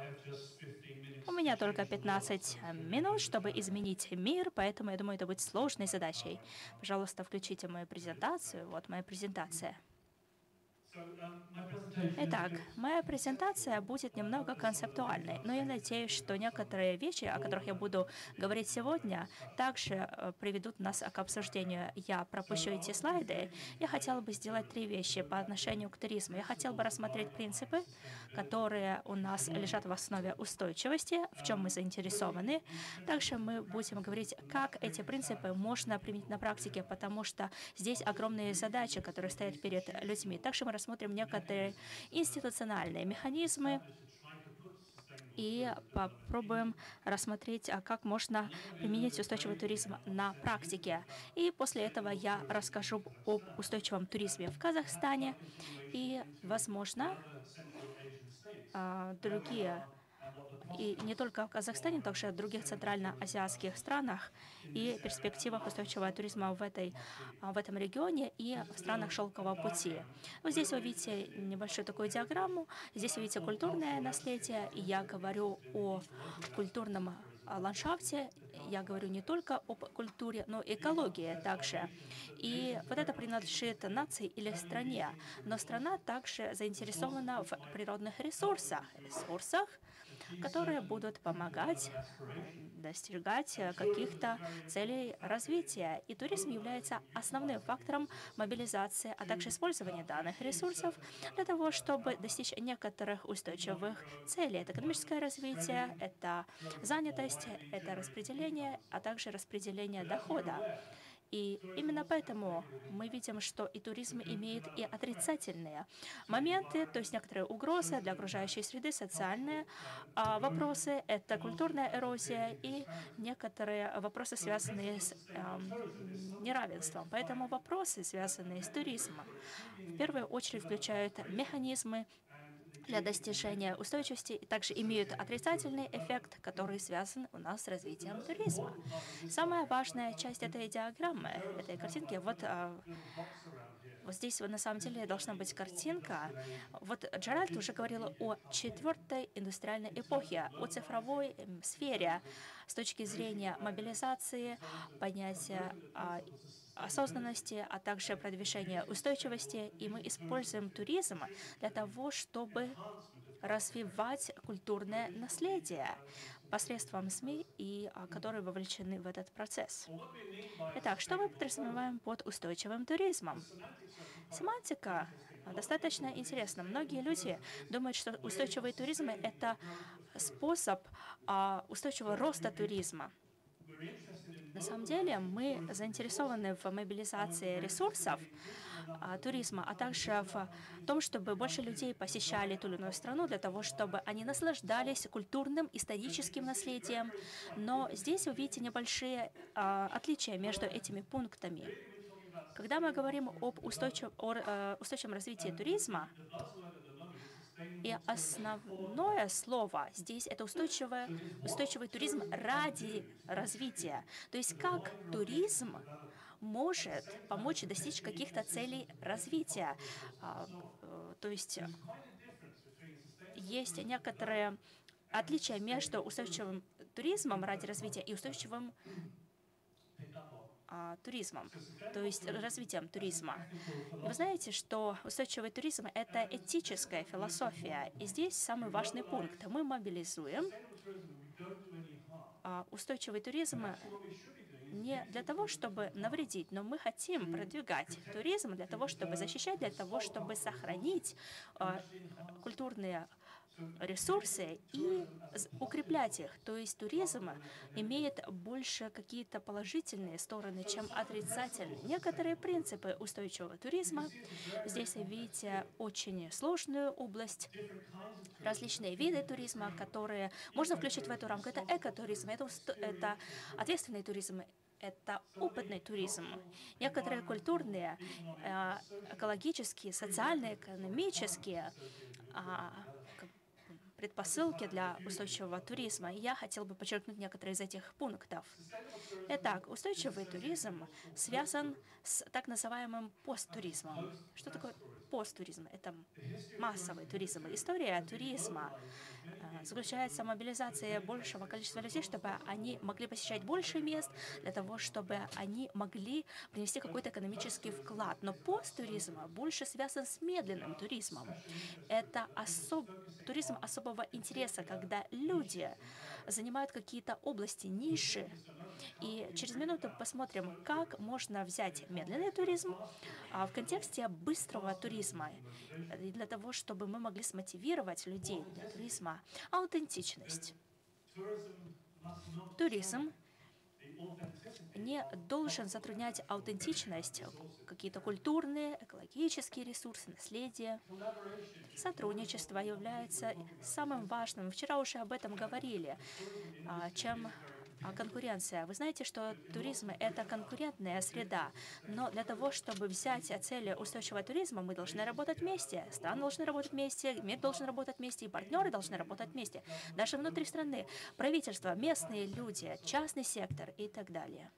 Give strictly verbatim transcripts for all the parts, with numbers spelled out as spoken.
У меня только пятнадцать минут, чтобы изменить мир, поэтому я думаю, это будет сложной задачей. Пожалуйста, включите мою презентацию. Вот моя презентация. Итак, моя презентация будет немного концептуальной, но я надеюсь, что некоторые вещи, о которых я буду говорить сегодня, также э, приведут нас к обсуждению. Я пропущу эти слайды. Я хотела бы сделать три вещи по отношению к туризму. Я хотела бы рассмотреть принципы, которые у нас лежат в основе устойчивости, в чем мы заинтересованы. Также мы будем говорить, как эти принципы можно применить на практике, потому что здесь огромные задачи, которые стоят перед людьми. Также мы рассмотрим некоторые институциональные механизмы и попробуем рассмотреть, а как можно применить устойчивый туризм на практике. И после этого я расскажу об устойчивом туризме в Казахстане и, возможно, а, другие и не только в Казахстане, но также в других центральноазиатских странах и перспективах устойчивого туризма в, этой, в этом регионе и в странах Шелкового пути. Вот здесь вы видите небольшую такую диаграмму. Здесь вы видите культурное наследие, и я говорю о культурном ландшафте. Я говорю не только об культуре, но и экологии также. И вот это принадлежит нации или стране. Но страна также заинтересована в природных ресурсах, ресурсах, которые будут помогать достигать каких-то целей развития. И туризм является основным фактором мобилизации, а также использования данных ресурсов для того, чтобы достичь некоторых устойчивых целей. Это экономическое развитие, это занятость, это распределение, а также распределение дохода. И именно поэтому мы видим, что и туризм имеет и отрицательные моменты, то есть некоторые угрозы для окружающей среды, социальные а, вопросы, это культурная эрозия и некоторые вопросы, связанные с а, неравенством. Поэтому вопросы, связанные с туризмом, в первую очередь включают механизмы для достижения устойчивости и также имеют отрицательный эффект, который связан у нас с развитием туризма. Самая важная часть этой диаграммы, этой картинки, вот, а, вот здесь вот, на самом деле должна быть картинка. Вот Джеральд уже говорил о четвертой индустриальной эпохе, о цифровой эм, сфере с точки зрения мобилизации, понятия а, осознанности, а также продвижения устойчивости. И мы используем туризм для того, чтобы развивать культурное наследие посредством СМИ, и, а, которые вовлечены в этот процесс. Итак, что мы подразумеваем под устойчивым туризмом? Семантика а, достаточно интересна. Многие люди думают, что устойчивый туризм — это способ а, устойчивого роста туризма. На самом деле мы заинтересованы в мобилизации ресурсов а, туризма, а также в том, чтобы больше людей посещали ту или иную страну для того, чтобы они наслаждались культурным, историческим наследием. Но здесь вы видите небольшие а, отличия между этими пунктами. Когда мы говорим об устойчив, о, э, устойчивом развитии туризма, и основное слово здесь — это устойчивое, устойчивый туризм ради развития. То есть как туризм может помочь достичь каких-то целей развития. А, э, То есть есть некоторые отличия между устойчивым туризмом ради развития и устойчивым а, туризмом, то есть развитием туризма. И вы знаете, что устойчивый туризм — это этическая философия. И здесь самый важный пункт. Мы мобилизуем а, устойчивый туризм не для того, чтобы навредить, но мы хотим продвигать туризм для того, чтобы защищать, для того, чтобы сохранить а, культурные ресурсы и укреплять их. То есть туризм имеет больше какие-то положительные стороны, чем отрицательные. Некоторые принципы устойчивого туризма. Здесь вы видите очень сложную область, различные виды туризма, которые можно включить в эту рамку. Это экотуризм, это, это ответственный туризм, это опытный туризм. Некоторые культурные, экологические, социальные, экономические предпосылки для устойчивого туризма. И я хотел бы подчеркнуть некоторые из этих пунктов. Итак, устойчивый туризм связан с так называемым посттуризмом. Что такое посттуризм, это массовый туризм. История туризма э, заключается в мобилизации большего количества людей, чтобы они могли посещать больше мест, для того, чтобы они могли принести какой-то экономический вклад. Но посттуризм больше связан с медленным туризмом. Это особ... туризм особого интереса, когда люди занимают какие-то области, ниши. И через минуту посмотрим, как можно взять медленный туризм а, в контексте быстрого туризма, и для того, чтобы мы могли смотивировать людей для туризма. Аутентичность. Туризм не должен затруднять аутентичность, какие-то культурные, экологические ресурсы, наследие. Сотрудничество является самым важным. Вчера уже об этом говорили, а, чем а, конкуренция. Вы знаете, что туризм — это конкурентная среда, но для того, чтобы взять цели устойчивого туризма, мы должны работать вместе, страны должны работать вместе, мир должен работать вместе, и партнеры должны работать вместе. Даже внутри страны, правительство, местные люди, частный сектор и так далее.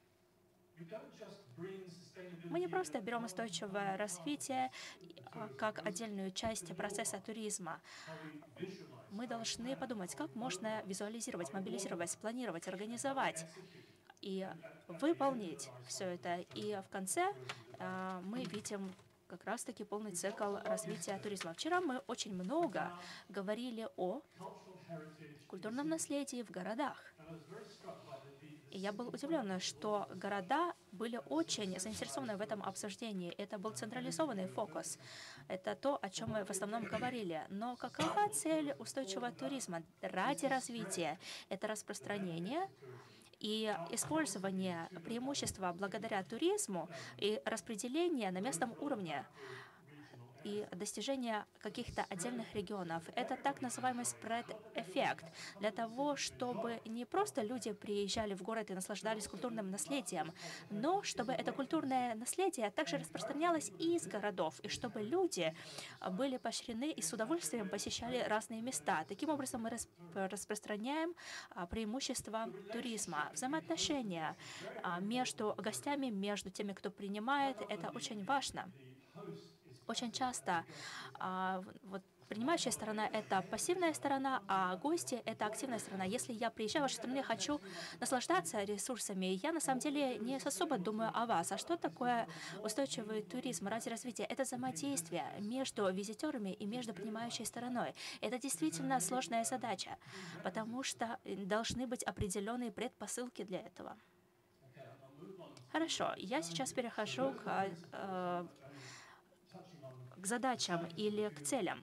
Мы не просто берем устойчивое развитие а, как отдельную часть процесса туризма. Мы должны подумать, как можно визуализировать, мобилизировать, спланировать, организовать и выполнить все это. И в конце а, мы видим как раз-таки полный цикл развития туризма. Вчера мы очень много говорили о культурном наследии в городах. И я был удивлен, что города были очень заинтересованы в этом обсуждении. Это был централизованный фокус. Это то, о чем мы в основном говорили. Но какова цель устойчивого туризма ради развития? Это распространение и использование преимущества благодаря туризму и распределение на местном уровне и достижение каких-то отдельных регионов. Это так называемый спред-эффект. Для того, чтобы не просто люди приезжали в город и наслаждались культурным наследием, но чтобы это культурное наследие также распространялось и из городов, и чтобы люди были поощрены и с удовольствием посещали разные места. Таким образом, мы расп- распространяем а, преимущества туризма. Взаимоотношения а, между гостями, между теми, кто принимает, это очень важно. Очень часто а, в- вот принимающая сторона — это пассивная сторона, а гости — это активная сторона. Если я приезжаю в вашу страну, я хочу наслаждаться ресурсами, я на самом деле не особо думаю о вас. А что такое устойчивый туризм ради развития? Это взаимодействие между визитерами и между принимающей стороной. Это действительно сложная задача, потому что э, должны быть определенные предпосылки для этого. Хорошо, я сейчас перехожу к э, к задачам или к целям.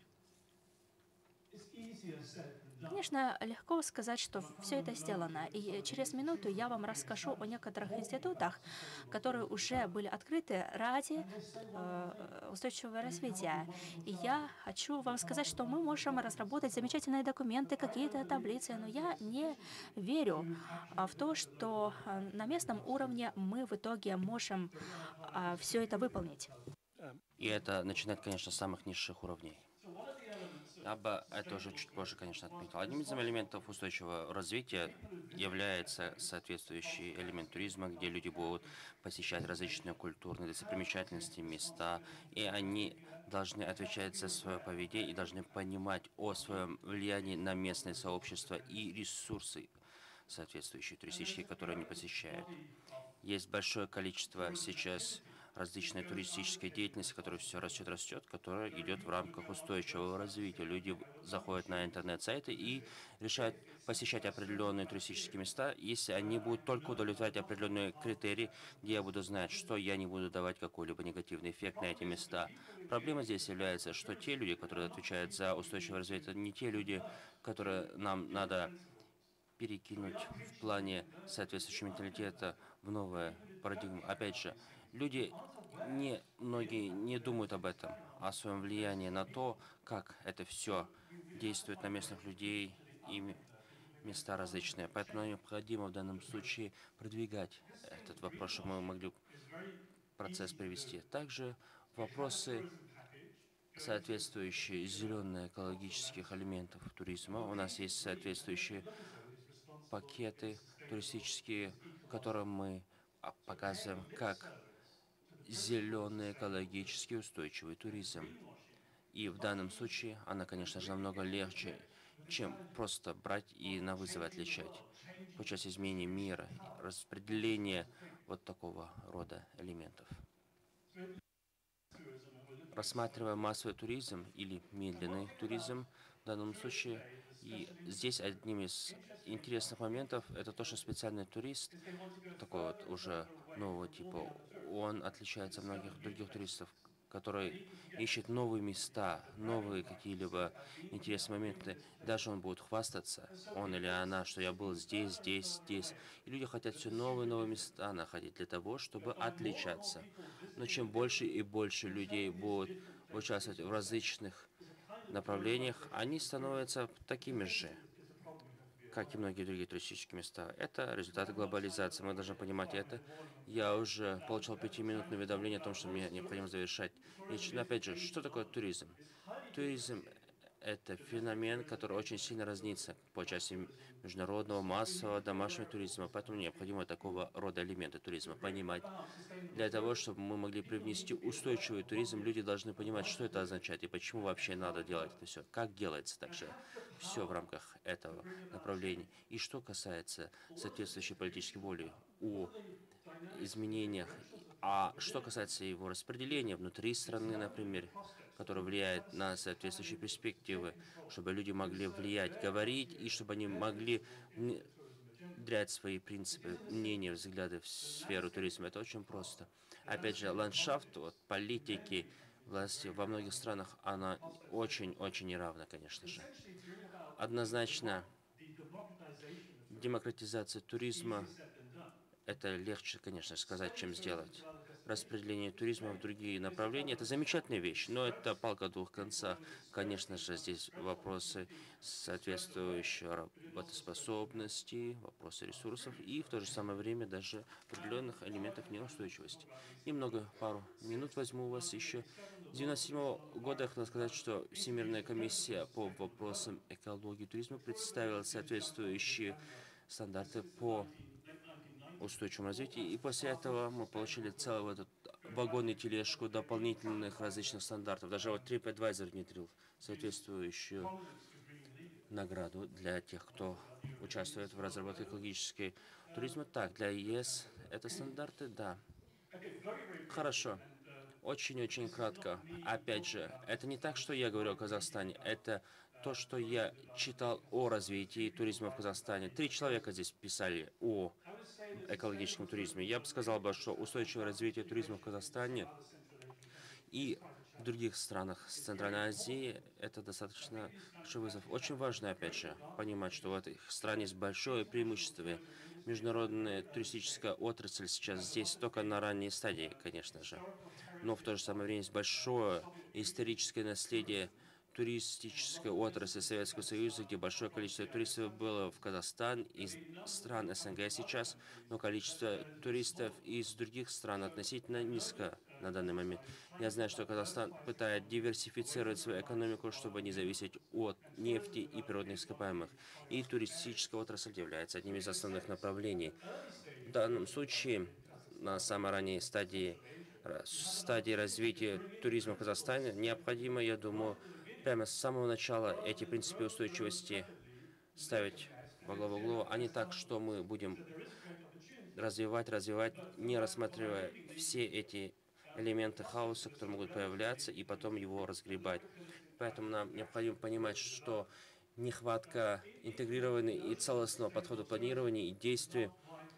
Конечно, легко сказать, что все это сделано, и через минуту я вам расскажу о некоторых институтах, которые уже были открыты ради э, устойчивого развития. И я хочу вам сказать, что мы можем разработать замечательные документы, какие-то таблицы, но я не верю а, в то, что а, на местном уровне мы в итоге можем все это выполнить. И это начинает, конечно, с самых низших уровней. Я бы это уже чуть позже, конечно, отметил. Одним из элементов устойчивого развития является соответствующий элемент туризма, где люди будут посещать различные культурные достопримечательности, места, и они должны отвечать за свое поведение и должны понимать о своем влиянии на местное сообщество и ресурсы, соответствующие туристические, которые они посещают. Есть большое количество сейчас различной туристической деятельности, которая все растет, растет, которая идет в рамках устойчивого развития. Люди заходят на интернет-сайты и решают посещать определенные туристические места, если они будут только удовлетворять определенные критерии, где я буду знать, что я не буду давать какой-либо негативный эффект на эти места. Проблема здесь является, что те люди, которые отвечают за устойчивое развитие, это не те люди, которые нам надо перекинуть в плане соответствующего менталитета в новую парадигму. Опять же, люди, не, многие не думают об этом, о своем влиянии на то, как это все действует на местных людей и м- места различные. Поэтому необходимо в данном случае продвигать этот вопрос, чтобы мы могли процесс привести. Также вопросы, соответствующие зеленые экологических элементов туризма. У нас есть соответствующие пакеты туристические, в которых мы а, показываем, как зеленый экологически устойчивый туризм. И в данном случае она, конечно же, намного легче, чем просто брать и на вызов отличать по части изменения мира, распределения вот такого рода элементов. Рассматривая массовый туризм или медленный туризм в данном случае, и здесь одним из интересных моментов это то, что специальный турист, такой вот уже нового типа, он отличается от многих других туристов, которые ищут новые места, новые какие-либо интересные моменты. Даже он будет хвастаться, он или она, что я был здесь, здесь, здесь. И люди хотят все новые новые места находить для того, чтобы отличаться. Но чем больше и больше людей будут участвовать в различных направлениях, они становятся такими же, как и многие другие туристические места. Это результаты глобализации. Мы должны понимать это. Я уже получил пятиминутное уведомление о том, что мне необходимо завершать речь. Но опять же, что такое туризм? Туризм — это феномен, который очень сильно разнится по части международного, массового, домашнего туризма. Поэтому необходимо такого рода элементы туризма понимать. Для того, чтобы мы могли привнести устойчивый туризм, люди должны понимать, что это означает и почему вообще надо делать это все. Как делается также все в рамках этого направления. И что касается соответствующей политической воли о изменениях, а что касается его распределения внутри страны, например, которое влияет на соответствующие перспективы, чтобы люди могли влиять, говорить, и чтобы они могли внедрять свои принципы, мнения, взгляды в сферу туризма. Это очень просто. Опять же, ландшафт вот, политики, власти во многих странах, она очень-очень неравна, конечно же. Однозначно, демократизация туризма — это легче, конечно, сказать, чем сделать. Распределение туризма в другие направления — это замечательная вещь, но это палка о двух концах. Конечно же, здесь вопросы соответствующей работоспособности, вопросы ресурсов и в то же самое время даже определенных элементов неустойчивости. Немного, пару минут возьму у вас еще. С девяносто седьмого года я хотел сказать, что Всемирная комиссия по вопросам экологии и туризма представила соответствующие стандарты по устойчивому развитию. И после этого мы получили целый этот вагон и тележку дополнительных различных стандартов. Даже вот TripAdvisor внедрил соответствующую награду для тех, кто участвует в разработке экологического туризма. Так, для ЕС это стандарты, да. Хорошо. Очень-очень кратко. Опять же, это не так, что я говорю о Казахстане, это то, что я читал о развитии туризма в Казахстане. Три человека здесь писали о экологическом туризме. Я бы сказал, бы, что устойчивое развитие туризма в Казахстане и в других странах Центральной Азии — это достаточно большой вызов. Очень важно, опять же, понимать, что в этой стране есть большое преимущество. Международная туристическая отрасль сейчас здесь только на ранней стадии, конечно же. Но в то же самое время есть большое историческое наследие туристической отрасли Советского Союза, где большое количество туристов было в Казахстан из стран СНГ сейчас, но количество туристов из других стран относительно низко на данный момент. Я знаю, что Казахстан пытается диверсифицировать свою экономику, чтобы не зависеть от нефти и природных ископаемых. И туристическая отрасль является одним из основных направлений. В данном случае, на самой ранней стадии, стадии развития туризма в Казахстане, необходимо, я думаю, прямо с самого начала эти принципы устойчивости ставить во главу угла, а не так, что мы будем развивать, развивать, не рассматривая все эти элементы хаоса, которые могут появляться, и потом его разгребать. Поэтому нам необходимо понимать, что нехватка интегрированного и целостного подхода планирования и действий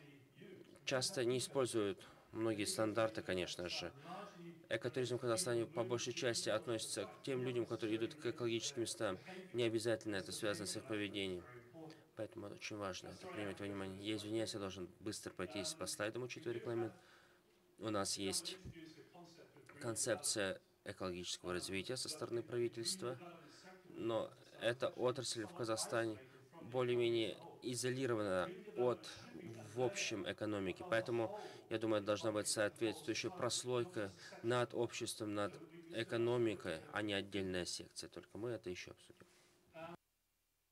часто не используют многие стандарты, конечно же. Экотуризм в Казахстане по большей части относится к тем людям, которые идут к экологическим местам. Не обязательно это связано с их поведением. Поэтому очень важно это принять во внимание. Я извиняюсь, я должен быстро пройтись по слайдам, учитывая регламент. У нас есть концепция экологического развития со стороны правительства, но эта отрасль в Казахстане более-менее изолирована от в общем экономики. Поэтому, я думаю, должна быть соответствующая прослойка над обществом, над экономикой, а не отдельная секция. Только мы это еще обсудим.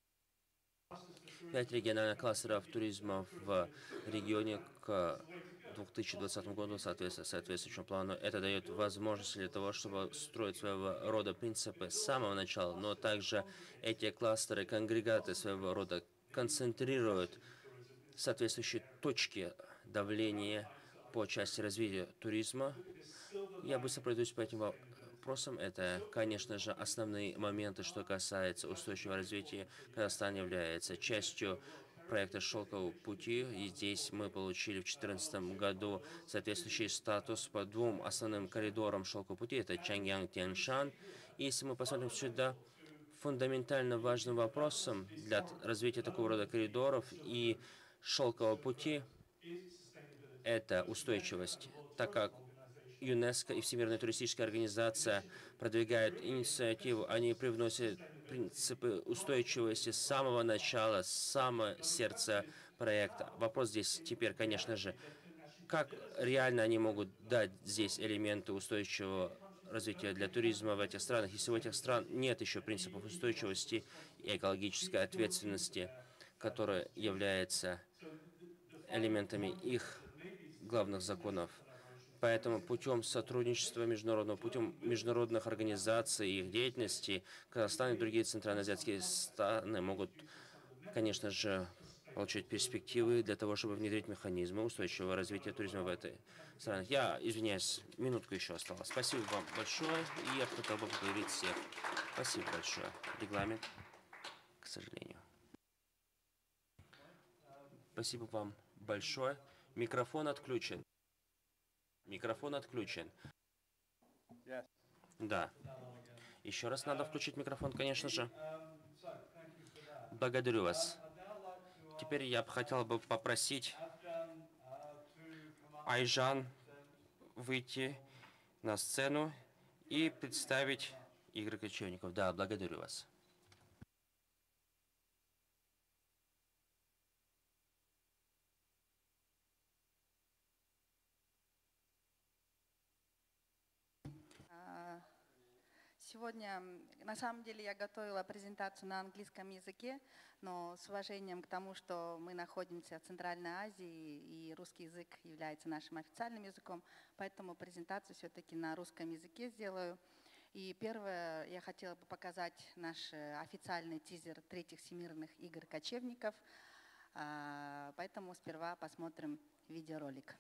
Пять региональных кластеров туризма в регионе к две тысячи двадцатому году соответствует соответствующему плану. Это дает возможность для того, чтобы строить своего рода принципы с самого начала, но также эти кластеры, конгрегаты своего рода концентрируют соответствующие точки давления по части развития туризма. Я быстро пройдусь по этим вопросам. Это, конечно же, основные моменты, что касается устойчивого развития. Казахстан является частью проекта «Шелкового пути», и здесь мы получили в две тысячи четырнадцатом году соответствующий статус по двум основным коридорам «Шелкового пути». Это Чангян-Тяньшан. И если мы посмотрим сюда, фундаментально важным вопросом для развития такого рода коридоров и «Шелкового пути» — это устойчивость, так как ЮНЕСКО и Всемирная туристическая организация продвигают инициативу, они привносят принципы устойчивости с самого начала, с самого сердца проекта. Вопрос здесь теперь, конечно же, как реально они могут дать здесь элементы устойчивого развития для туризма в этих странах, если у этих стран нет еще принципов устойчивости и экологической ответственности, которые являются элементами их главных законов. Поэтому путем сотрудничества международного, путем международных организаций и их деятельности Казахстан и другие центральноазиатские страны могут, конечно же, получить перспективы для того, чтобы внедрить механизмы устойчивого развития туризма в этой стране. Я извиняюсь, минутку еще осталось. Спасибо вам большое, и я хотел бы поблагодарить всех. Спасибо большое. Регламент, к сожалению. Спасибо вам большое. Микрофон отключен. Микрофон отключен. Да. Еще раз надо включить микрофон, конечно же. Благодарю вас. Теперь я бы хотел бы попросить Айжан выйти на сцену и представить игры кочевников. Да, благодарю вас. Сегодня, на самом деле, я готовила презентацию на английском языке, но с уважением к тому, что мы находимся в Центральной Азии, и русский язык является нашим официальным языком, поэтому презентацию все-таки на русском языке сделаю. И первое, я хотела бы показать наш официальный тизер третьих всемирных игр кочевников, поэтому сперва посмотрим видеоролик.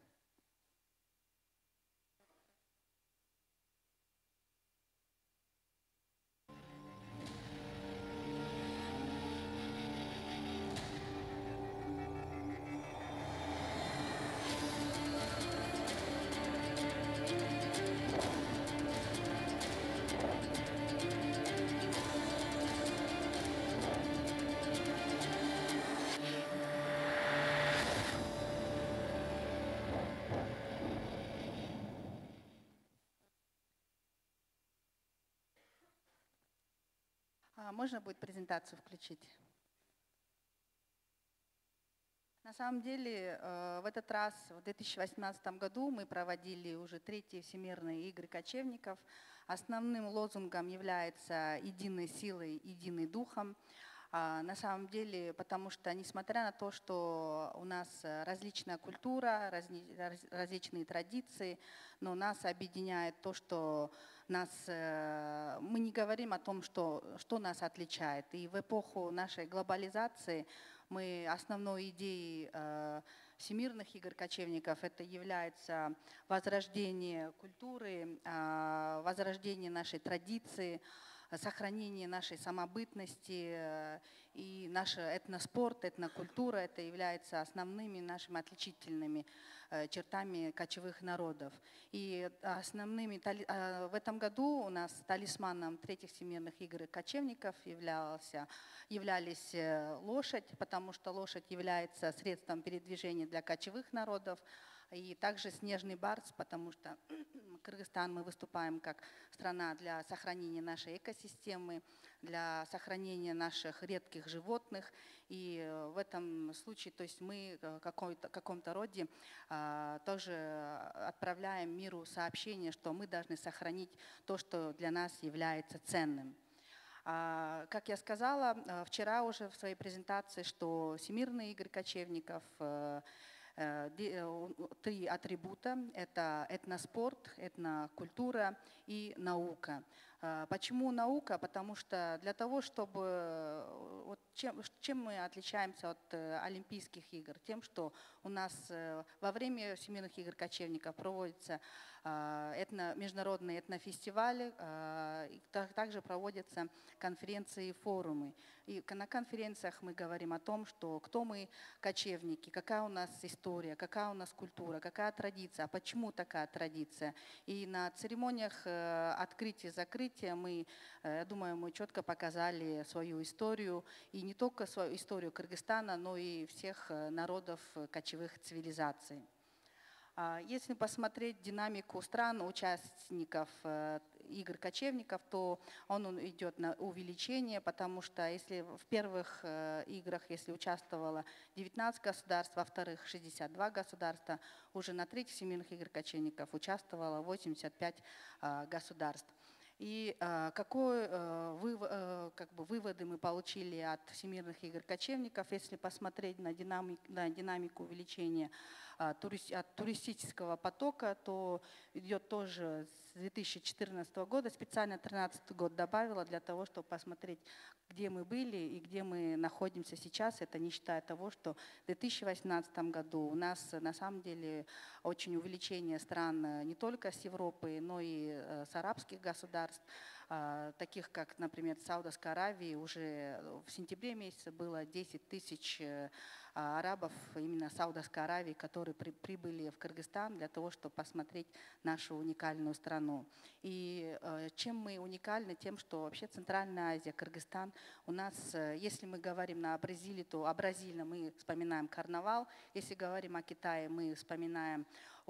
Можно будет презентацию включить? На самом деле, в этот раз, в две тысячи восемнадцатом году, мы проводили уже третьи всемирные игры кочевников. Основным лозунгом является «единой силой, единый духом». На самом деле, потому что, несмотря на то, что у нас различная культура, различные традиции, но нас объединяет то, что нас, мы не говорим о том, что, что нас отличает. И в эпоху нашей глобализации мы основной идеей всемирных игр кочевников это является возрождение культуры, возрождение нашей традиции, сохранение нашей самобытности, и наш этноспорт, этнокультура, это является основными нашими отличительными чертами кочевых народов. И основными в этом году у нас талисманом третьих всемирных игр кочевников являлся, являлись лошадь, потому что лошадь является средством передвижения для кочевых народов, и также снежный барс, потому что Кыргызстан мы выступаем как страна для сохранения нашей экосистемы, для сохранения наших редких животных. И в этом случае, то есть мы в каком-то роде а, тоже отправляем миру сообщение, что мы должны сохранить то, что для нас является ценным. А, как я сказала вчера уже в своей презентации, что Всемирные игры кочевников три атрибута. Это этноспорт, этнокультура и наука. Почему наука? Потому что для того, чтобы... Вот чем, чем мы отличаемся от Олимпийских игр? Тем, что у нас во время Всемирных игр кочевников проводятся этно, международные этнофестивали, также проводятся конференции и форумы. И на конференциях мы говорим о том, что кто мы кочевники, какая у нас история, какая у нас культура, какая традиция, а почему такая традиция. И на церемониях открытия и закрытия мы, я думаю, мы четко показали свою историю, и не только свою историю Кыргызстана, но и всех народов кочевых цивилизаций. Если посмотреть динамику стран, участников игр кочевников, то он идет на увеличение, потому что если в первых играх, если участвовало девятнадцать государств, во вторых шестьдесят два государства, уже на третьих Всемирных игр кочевников участвовало восемьдесят пять государств. И э, какой, э, вы, э, как бы выводы мы получили от Всемирных игр кочевников, если посмотреть на, динамик, на динамику увеличения э, турист, от туристического потока, то идет тоже с две тысячи четырнадцатого года, специально тринадцатый год добавила для того, чтобы посмотреть, где мы были и где мы находимся сейчас. Это не считая того, что в две тысячи восемнадцатом году у нас на самом деле очень увеличение стран не только с Европы, но и э, с арабских государств, таких как, например, Саудовской Аравии. Уже в сентябре месяце было десять тысяч арабов именно Саудовской Аравии, которые при, прибыли в Кыргызстан для того, чтобы посмотреть нашу уникальную страну. И э, чем мы уникальны? Тем, что вообще Центральная Азия, Кыргызстан, у нас, э, если мы говорим на Бразилии, то о Бразилии мы вспоминаем карнавал. Если говорим о Китае, мы вспоминаем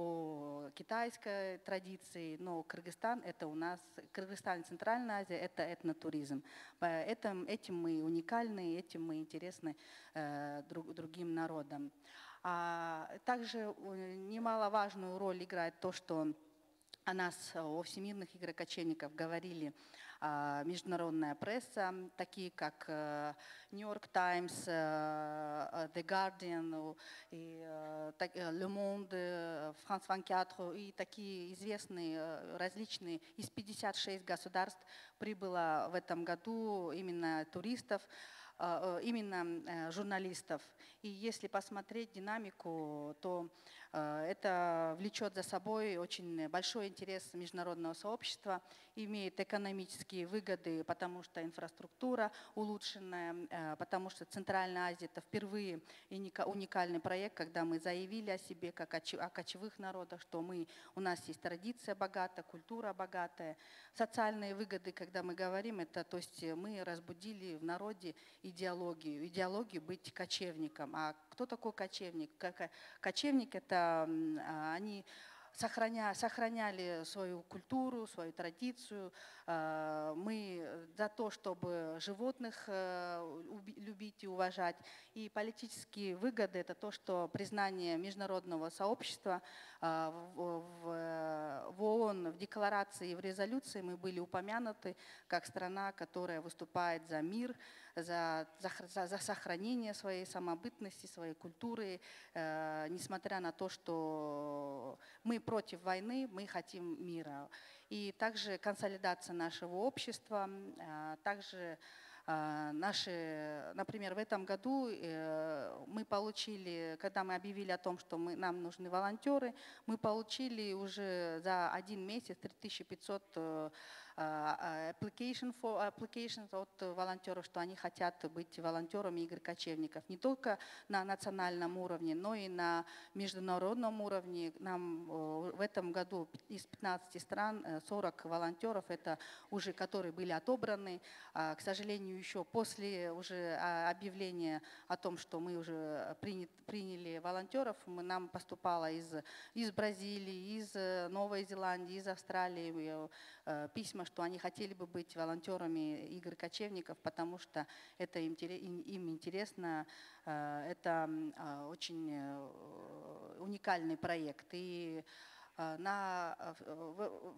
о китайской традиции, но Кыргызстан это у нас, Кыргызстан и Центральная Азия это этнотуризм. Поэтому этим мы уникальны, этим мы интересны э, друг, другим народам. А также немаловажную роль играет то, что о нас, о Всемирных играх кочевников говорили а, международная пресса, такие как New York Times, The Guardian, и, Le Monde, France двадцать четыре и такие известные различные. Из пятидесяти шести государств прибыло в этом году именно туристов, именно журналистов. И если посмотреть динамику, то это влечет за собой очень большой интерес международного сообщества, имеет экономические выгоды, потому что инфраструктура улучшенная, потому что Центральная Азия это впервые уникальный проект, когда мы заявили о себе как о кочевых народах, что мы, у нас есть традиция богатая, культура богатая, социальные выгоды, когда мы говорим, это то есть мы разбудили в народе идеологию, идеологию быть кочевником. А кто такой кочевник? Кочевник это они сохраня, сохраняли свою культуру, свою традицию. Мы за то, чтобы животных любить и уважать. И политические выгоды – это то, что признание международного сообщества в ООН, в декларации и в резолюции мы были упомянуты как страна, которая выступает за мир, за, за, за сохранение своей самобытности, своей культуры, э, несмотря на то, что мы против войны, мы хотим мира. И также консолидация нашего общества, э, также э, наши, например, в этом году э, мы получили, когда мы объявили о том, что мы, нам нужны волонтеры, мы получили уже за один месяц три тысячи пятьсот э, application for, applications от волонтеров, что они хотят быть волонтерами игр кочевников. Не только на национальном уровне, но и на международном уровне. Нам в этом году из пятнадцати стран сорок волонтеров, это уже которые были отобраны. К сожалению, еще после уже объявления о том, что мы уже приняли, приняли волонтеров, мы, нам поступало из, из Бразилии, из Новой Зеландии, из Австралии письма, что они хотели бы быть волонтерами игр кочевников, потому что это им, им интересно, это очень уникальный проект. И на,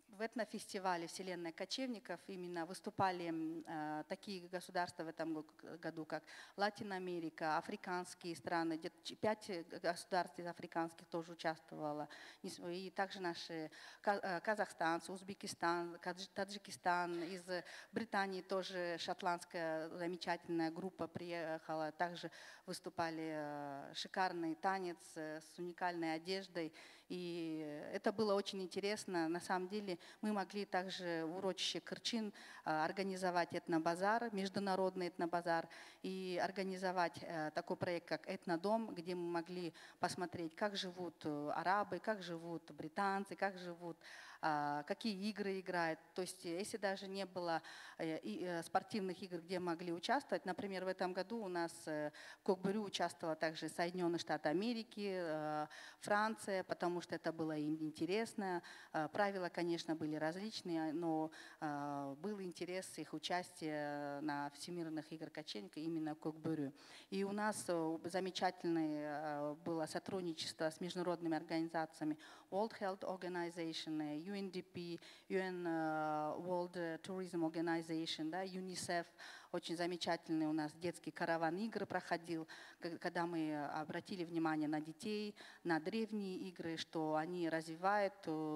в этнофестивале «Вселенная кочевников» именно выступали э, такие государства в этом году, как Латинская Америка, африканские страны, где-то пять государств из африканских тоже участвовало. И также наши Казахстан, Узбекистан, Таджикистан, из Британии тоже шотландская замечательная группа приехала. Также выступали шикарный танец с уникальной одеждой. И это было очень интересно. На самом деле мы могли также в урочище Кырчин организовать этнобазар, международный этнобазар, и организовать такой проект, как «Этнодом», где мы могли посмотреть, как живут арабы, как живут британцы, как живут, какие игры играют. То есть если даже не было спортивных игр, где могли участвовать, например, в этом году у нас в Кокбурю участвовала также Соединенные Штаты Америки, Франция, потому что это было им интересно. Правила, конечно, были различные, но был интерес их участия на всемирных играх кочевника именно в Кокбурю. И у нас замечательное было сотрудничество с международными организациями World Health Organization, ю эн ди пи, ю эн World Tourism Organization, да, ЮНИСЕФ. Очень замечательный у нас детский караван игр проходил, когда мы обратили внимание на детей, на древние игры, что они развивают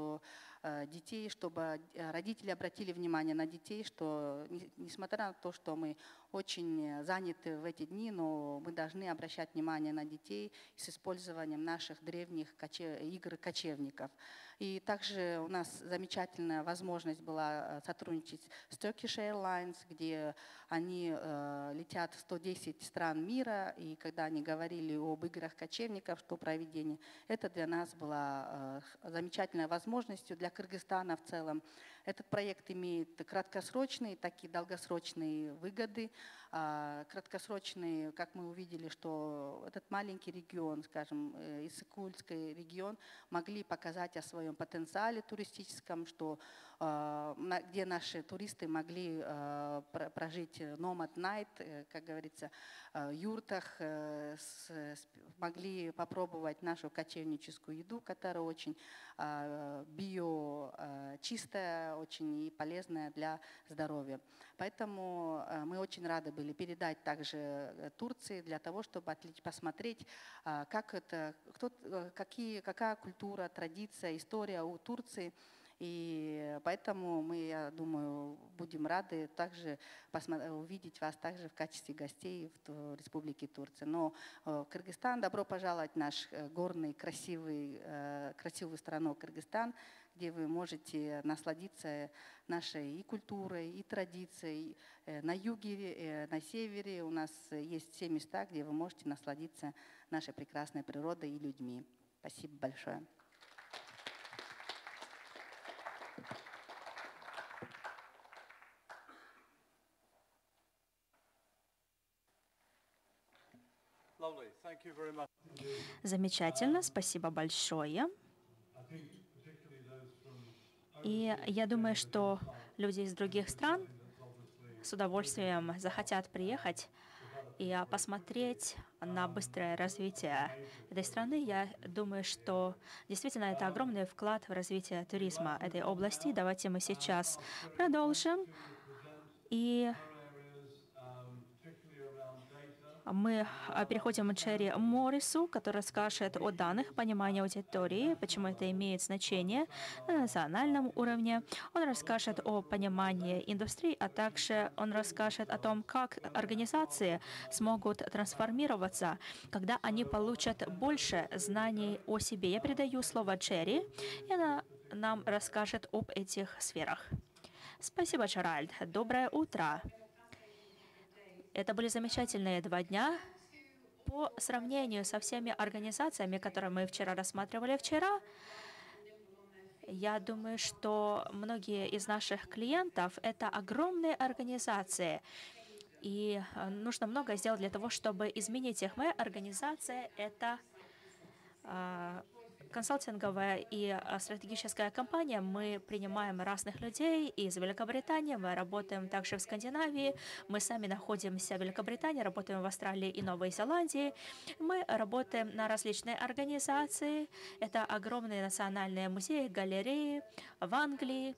детей, чтобы родители обратили внимание на детей, что несмотря на то, что мы очень заняты в эти дни, но мы должны обращать внимание на детей с использованием наших древних кочев... игр кочевников. И также у нас замечательная возможность была сотрудничать с Turkish Airlines, где они э, летят в сто десять стран мира, и когда они говорили об играх кочевников, что проведение, это для нас была э, замечательной возможностью для Кыргызстана в целом. Этот проект имеет краткосрочные, так и долгосрочные выгоды. А, краткосрочные, как мы увидели, что этот маленький регион, скажем, Иссык-Кульский регион, могли показать о своем потенциале туристическом, что, а, где наши туристы могли а, прожить nomad night, как говорится, в юртах, с, с, могли попробовать нашу кочевническую еду, которая очень а, био а, чистая, очень и полезная для здоровья. Поэтому мы очень рады были передать также Турции для того, чтобы посмотреть, как это, кто, какие, какая культура, традиция, история у Турции. И поэтому мы, я думаю, будем рады также увидеть вас также в качестве гостей в Республике Турция. Но Кыргызстан, добро пожаловать в наш горный, красивый, красивую страну Кыргызстан, где вы можете насладиться нашей и культурой, и традицией. На юге, на севере у нас есть все места, где вы можете насладиться нашей прекрасной природой и людьми. Спасибо большое. Замечательно, спасибо большое. И я думаю, что люди из других стран с удовольствием захотят приехать и посмотреть на быстрое развитие этой страны. Я думаю, что действительно это огромный вклад в развитие туризма этой области. Давайте мы сейчас продолжим. И мы переходим к Джерри Моррису, который скажет о данных, понимании аудитории, почему это имеет значение на национальном уровне. Он расскажет о понимании индустрии, а также он расскажет о том, как организации смогут трансформироваться, когда они получат больше знаний о себе. Я передаю слово Джерри, и она нам расскажет об этих сферах. Спасибо, Джеральд. Доброе утро. Это были замечательные два дня. По сравнению со всеми организациями, которые мы вчера рассматривали вчера, я думаю, что многие из наших клиентов — это огромные организации. И нужно много сделать для того, чтобы изменить их. Моя организация — это консалтинговая и стратегическая компания. Мы принимаем разных людей из Великобритании, мы работаем также в Скандинавии, мы сами находимся в Великобритании, работаем в Австралии и Новой Зеландии. Мы работаем на различные организации. Это огромные национальные музеи, галереи в Англии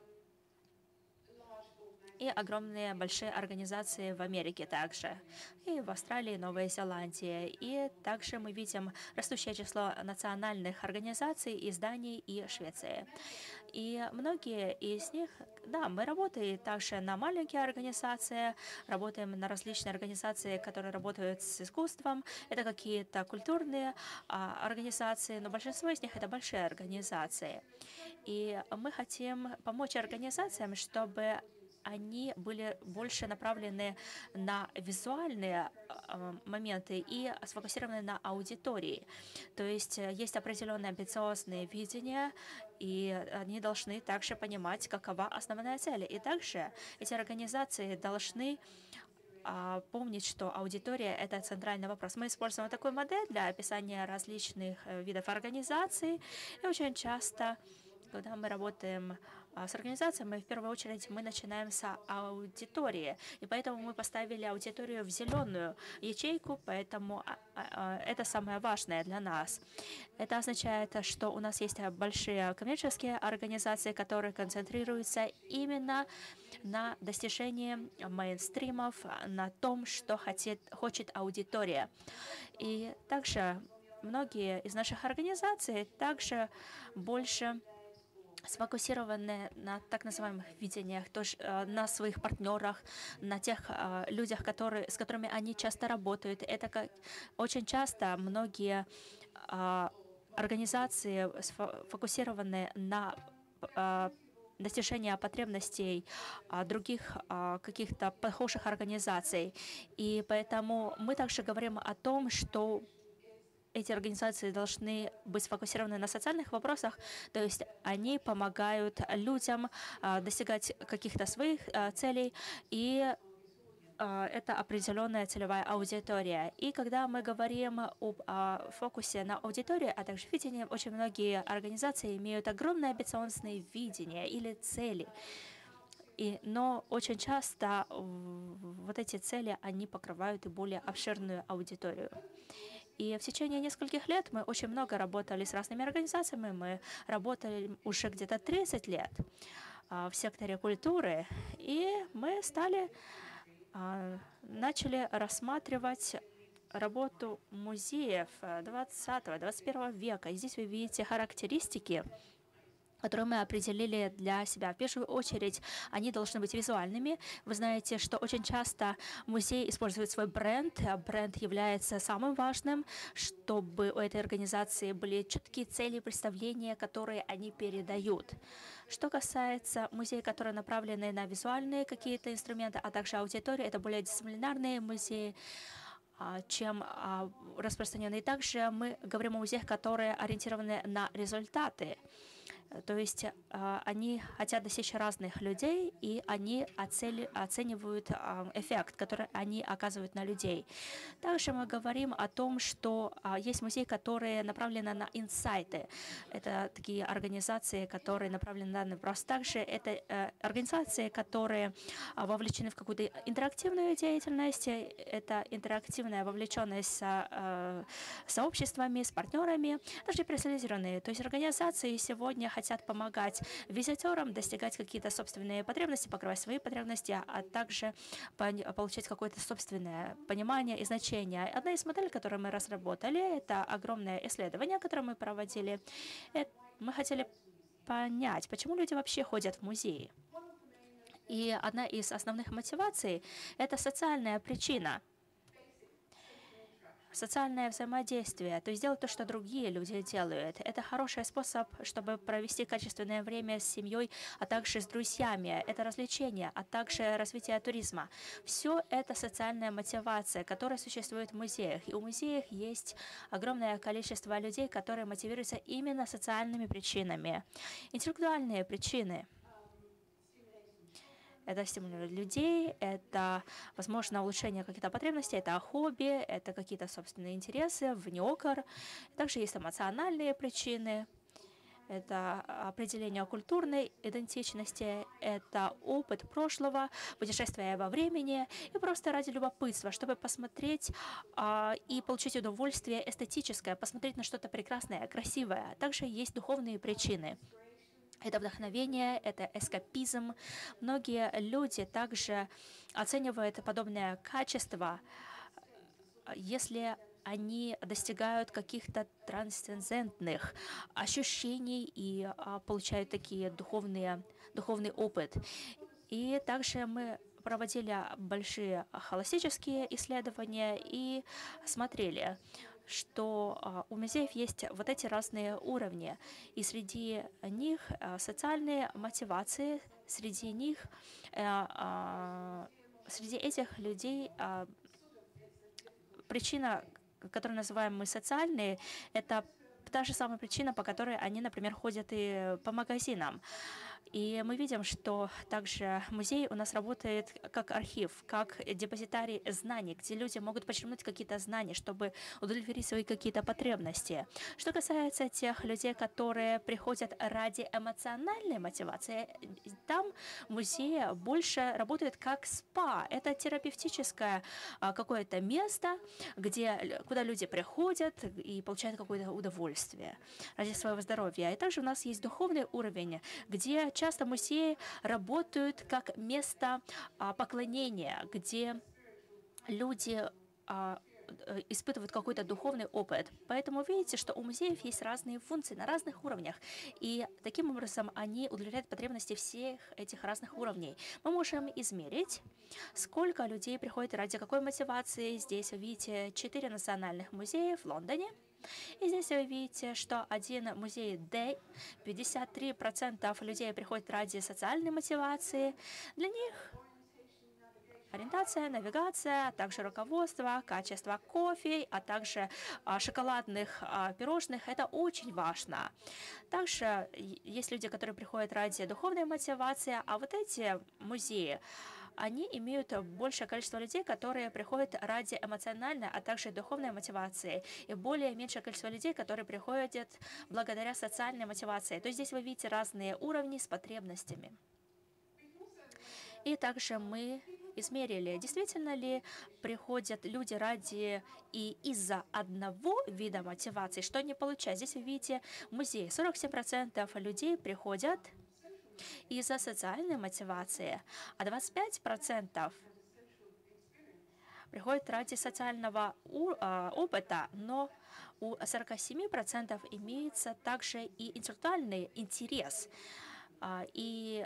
и огромные большие организации в Америке также, и в Австралии, и Новой Зеландии. И также мы видим растущее число национальных организаций, изданий и Швеции. И многие из них, да, мы работаем также на маленькие организации, работаем на различные организации, которые работают с искусством. Это какие-то культурные а, организации, но большинство из них это большие организации. И мы хотим помочь организациям, чтобы они были больше направлены на визуальные э, моменты и сфокусированы на аудитории. То есть есть определенные амбициозные видения, и они должны также понимать, какова основная цель. И также эти организации должны а, помнить, что аудитория — это центральный вопрос. Мы используем такую модель для описания различных видов организаций, и очень часто, когда мы работаем с организацией, мы в первую очередь мы начинаем с аудитории, и поэтому мы поставили аудиторию в зеленую ячейку, поэтому это самое важное для нас. Это означает, что у нас есть большие коммерческие организации, которые концентрируются именно на достижении мейнстримов, на том, что хочет, хочет аудитория. И также многие из наших организаций также больше сфокусированы на так называемых видениях, тоже, э, на своих партнерах, на тех э, людях, которые, с которыми они часто работают. Это как, очень часто многие э, организации сфокусированы на э, достижение потребностей а, других а, каких-то похожих организаций. И поэтому мы также говорим о том, что эти организации должны быть сфокусированы на социальных вопросах, то есть они помогают людям а, достигать каких-то своих а, целей, и а, это определенная целевая аудитория. И когда мы говорим об а, фокусе на аудиторию, а также видении, очень многие организации имеют огромное амбициозное видение или цели. И, но очень часто вот эти цели, они покрывают и более обширную аудиторию. И в течение нескольких лет мы очень много работали с разными организациями. Мы работали уже где-то тридцать лет а, в секторе культуры. И мы стали, а, начали рассматривать работу музеев двадцатого-двадцать первого века. И здесь вы видите характеристики, которые мы определили для себя. В первую очередь, они должны быть визуальными. Вы знаете, что очень часто музей использует свой бренд. Бренд является самым важным, чтобы у этой организации были четкие цели и представления, которые они передают. Что касается музеев, которые направлены на визуальные какие-то инструменты, а также аудитории, это более дисциплинарные музеи, чем распространенные. Также мы говорим о музеях, которые ориентированы на результаты. То есть э, они хотят достичь разных людей, и они оцели, оценивают э, эффект, который они оказывают на людей. Также мы говорим о том, что э, есть музеи, которые направлены на инсайты. Это такие организации, которые направлены на вопрос. Также это э, организации, которые э, вовлечены в какую-то интерактивную деятельность. Это интерактивная вовлеченность с э, сообществами, с партнерами, также специализированные. То есть организации сегодня хотят помогать визитерам достигать какие-то собственные потребности, покрывать свои потребности, а также получать какое-то собственное понимание и значение. Одна из моделей, которую мы разработали, это огромное исследование, которое мы проводили. Мы хотели понять, почему люди вообще ходят в музеи. И одна из основных мотиваций – это социальная причина. Социальное взаимодействие, то есть делать то, что другие люди делают. Это хороший способ, чтобы провести качественное время с семьей, а также с друзьями. Это развлечение, а также развитие туризма. Все это социальная мотивация, которая существует в музеях. И у музеев есть огромное количество людей, которые мотивируются именно социальными причинами. Интеллектуальные причины. Это стимулирует людей, это, возможно, улучшение каких-то потребностей, это хобби, это какие-то собственные интересы, внёкор. Также есть эмоциональные причины. Это определение культурной идентичности, это опыт прошлого, путешествия во времени и просто ради любопытства, чтобы посмотреть а, и получить удовольствие эстетическое, посмотреть на что-то прекрасное, красивое. Также есть духовные причины. Это вдохновение, это эскапизм. Многие люди также оценивают подобное качество, если они достигают каких-то трансцендентных ощущений и а, получают такие духовные, духовный опыт. И также мы проводили большие холистические исследования и смотрели, что а, у музеев есть вот эти разные уровни. И среди них а, социальные мотивации, среди них, а, а, среди этих людей а, причина, которую называем мы социальные, это та же самая причина, по которой они, например, ходят и по магазинам. И мы видим, что также музей у нас работает как архив, как депозитарий знаний, где люди могут почерпнуть какие-то знания, чтобы удовлетворить свои какие-то потребности. Что касается тех людей, которые приходят ради эмоциональной мотивации, там музей больше работает как спа. Это терапевтическое а, какое-то место, где, куда люди приходят и получают какое-то удовольствие ради своего здоровья. И также у нас есть духовный уровень, где часто музеи работают как место а, поклонения, где люди а, испытывают какой-то духовный опыт. Поэтому видите, что у музеев есть разные функции на разных уровнях. И таким образом они удовлетворяют потребности всех этих разных уровней. Мы можем измерить, сколько людей приходит ради какой мотивации. Здесь вы видите четыре национальных музея в Лондоне. И здесь вы видите, что один музей Day, пятьдесят три процента людей приходят ради социальной мотивации. Для них ориентация, навигация, а также руководство, качество кофе, а также а, шоколадных а, пирожных. Это очень важно. Также есть люди, которые приходят ради духовной мотивации, а вот эти музеи, они имеют большее количество людей, которые приходят ради эмоциональной, а также духовной мотивации, и более меньшее количество людей, которые приходят благодаря социальной мотивации. То есть здесь вы видите разные уровни с потребностями. И также мы измерили, действительно ли приходят люди ради и из-за одного вида мотивации, что они получают. Здесь вы видите музей. сорок семь процентов людей приходят из-за социальной мотивации, а двадцать пять процентов приходят ради социального опыта, но у сорока семи процентов имеется также и интеллектуальный интерес. И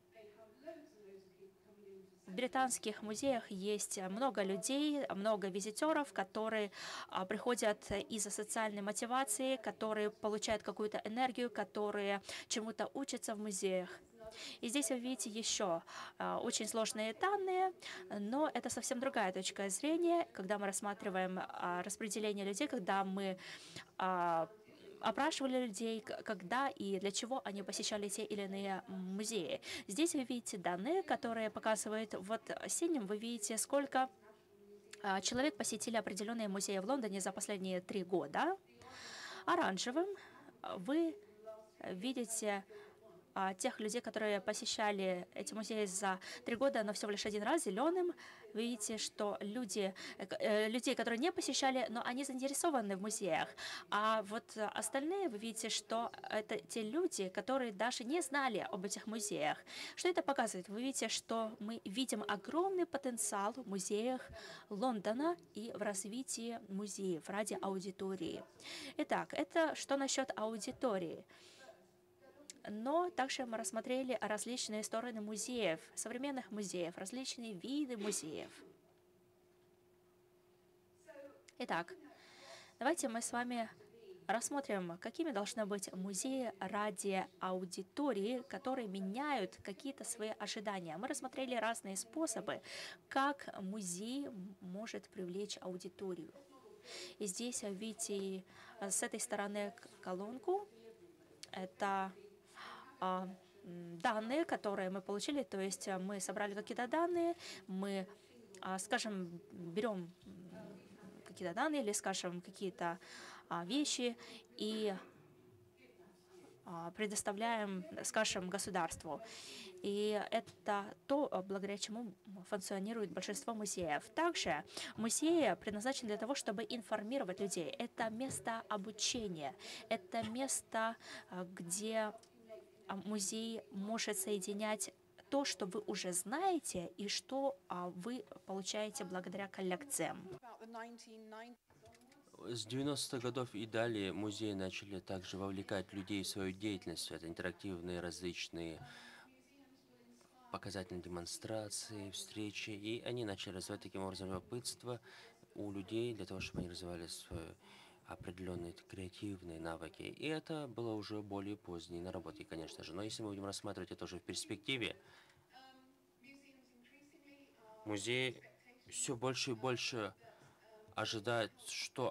в британских музеях есть много людей, много визитеров, которые а, приходят из-за социальной мотивации, которые получают какую-то энергию, которые чему-то учатся в музеях. И здесь вы видите еще а, очень сложные данные, но это совсем другая точка зрения, когда мы рассматриваем а, распределение людей, когда мы а, опрашивали людей, когда и для чего они посещали те или иные музеи. Здесь вы видите данные, которые показывают, вот синим вы видите, сколько а, человек посетили определенные музеи в Лондоне за последние три года. Оранжевым вы видите а, тех людей, которые посещали эти музеи за три года, но всего лишь один раз. Зеленым вы видите, что люди, э, людей, которые не посещали, но они заинтересованы в музеях. А вот остальные, вы видите, что это те люди, которые даже не знали об этих музеях. Что это показывает? Вы видите, что мы видим огромный потенциал в музеях Лондона и в развитии музеев ради аудитории. Итак, это что насчет аудитории? Но также мы рассмотрели различные стороны музеев, современных музеев, различные виды музеев. Итак, давайте мы с вами рассмотрим, какими должны быть музеи ради аудитории, которые меняют какие-то свои ожидания. Мы рассмотрели разные способы, как музей может привлечь аудиторию. И здесь видите с этой стороны колонку. Это данные, которые мы получили, то есть мы собрали какие-то данные, мы, скажем, берем какие-то данные или, скажем, какие-то вещи и предоставляем, скажем, государству. И это то, благодаря чему функционирует большинство музеев. Также музеи предназначены для того, чтобы информировать людей. Это место обучения, это место, где музей может соединять то, что вы уже знаете, и что вы получаете благодаря коллекциям. С девяностых годов и далее музеи начали также вовлекать людей в свою деятельность. Это интерактивные различные показательные демонстрации, встречи. И они начали развивать таким образом любопытство у людей для того, чтобы они развивали свои определенные креативные навыки. И это было уже более поздние наработки, конечно же. Но если мы будем рассматривать это уже в перспективе, музеи все больше и больше ожидают, что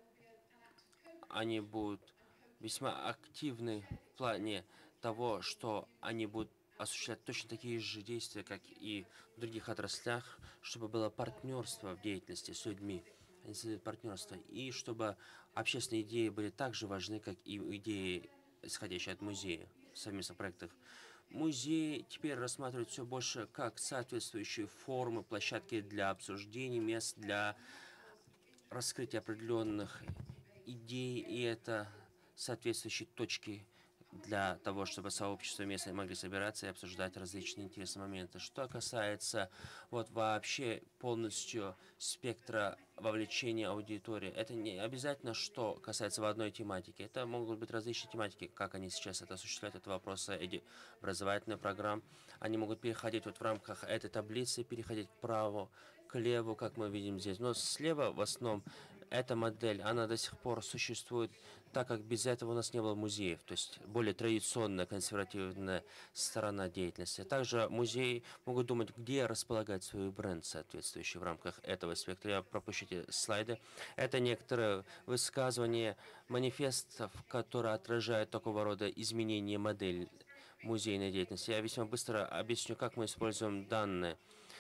они будут весьма активны в плане того, что они будут осуществлять точно такие же действия, как и в других отраслях, чтобы было партнерство в деятельности с людьми, партнерство, и чтобы общественные идеи были так же важны, как и идеи, исходящие от музея в совместных проектах. Музеи теперь рассматривают все больше как соответствующие формы, площадки для обсуждений, мест для раскрытия определенных идей, и это соответствующие точки для того, чтобы сообщества местные могли собираться и обсуждать различные интересные моменты. Что касается вот вообще полностью спектра вовлечения аудитории, это не обязательно, что касается в одной тематики. Это могут быть различные тематики, как они сейчас это осуществляют, это вопросы образовательных программ. Они могут переходить вот в рамках этой таблицы, переходить к праву, к леву, как мы видим здесь. Но слева в основном эта модель, она до сих пор существует, так как без этого у нас не было музеев, то есть более традиционная, консервативная сторона деятельности. Также музеи могут думать, где располагать свой бренд, соответствующий в рамках этого спектра. Я пропущу эти слайды. Это некоторые высказывания манифестов, которые отражают такого рода изменения модели музейной деятельности. Я весьма быстро объясню, как мы используем данные.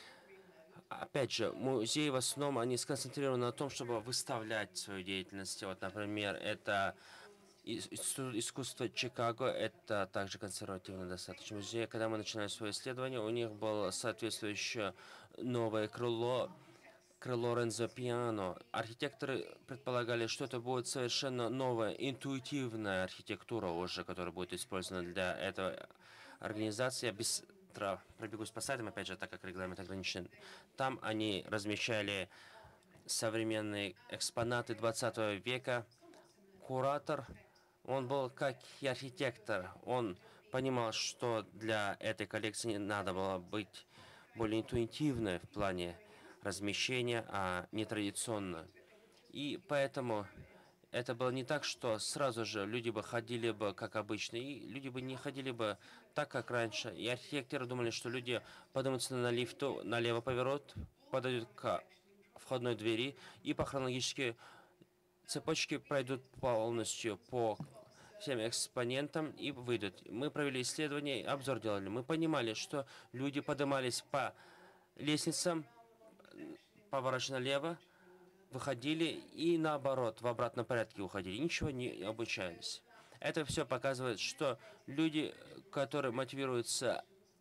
Опять же, музеи в основном, они сконцентрированы на том, чтобы выставлять свою деятельность. Вот, например, это Институт искусства Чикаго, это также консервативный достаточно музей. Когда мы начинали свое исследование, у них было соответствующее новое крыло, крыло Ренцо Пиано. Архитекторы предполагали, что это будет совершенно новая, интуитивная архитектура уже, которая будет использована для этой организации. Без пробегусь по слайдам, опять же, так как регламент ограничен. Там они размещали современные экспонаты двадцатого века. Куратор, он был как и архитектор. Он понимал, что для этой коллекции надо было быть более интуитивной в плане размещения, а не традиционно. И поэтому это было не так, что сразу же люди бы ходили бы как обычно, и люди бы не ходили бы так, как раньше. И архитекторы думали, что люди поднимутся на лифту, налево поворот, подойдут к входной двери и по хронологически цепочки пройдут полностью по всем экспонентам и выйдут. Мы провели исследование, обзор делали. Мы понимали, что люди поднимались по лестницам, поворачивая налево, выходили и наоборот, в обратном порядке уходили. Ничего не обучались. Это все показывает, что люди, которые мотивируются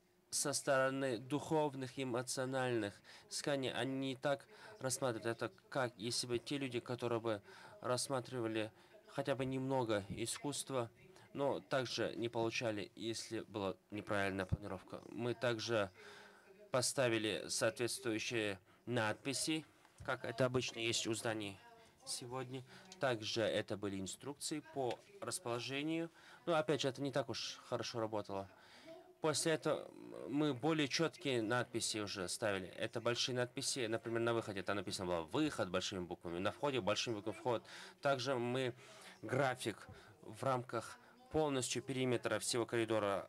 со стороны духовных, эмоциональных исканий, они не так рассматривают это, как если бы те люди, которые бы рассматривали хотя бы немного искусства, но также не получали, если была неправильная планировка. Мы также поставили соответствующие надписи, как это обычно есть у зданий сегодня. Также это были инструкции по расположению. Но опять же, это не так уж хорошо работало. После этого мы более четкие надписи уже ставили. Это большие надписи, например, на выходе там написано было «Выход» большими буквами, на входе большими буквами «Вход». Также мы график в рамках полностью периметра всего коридора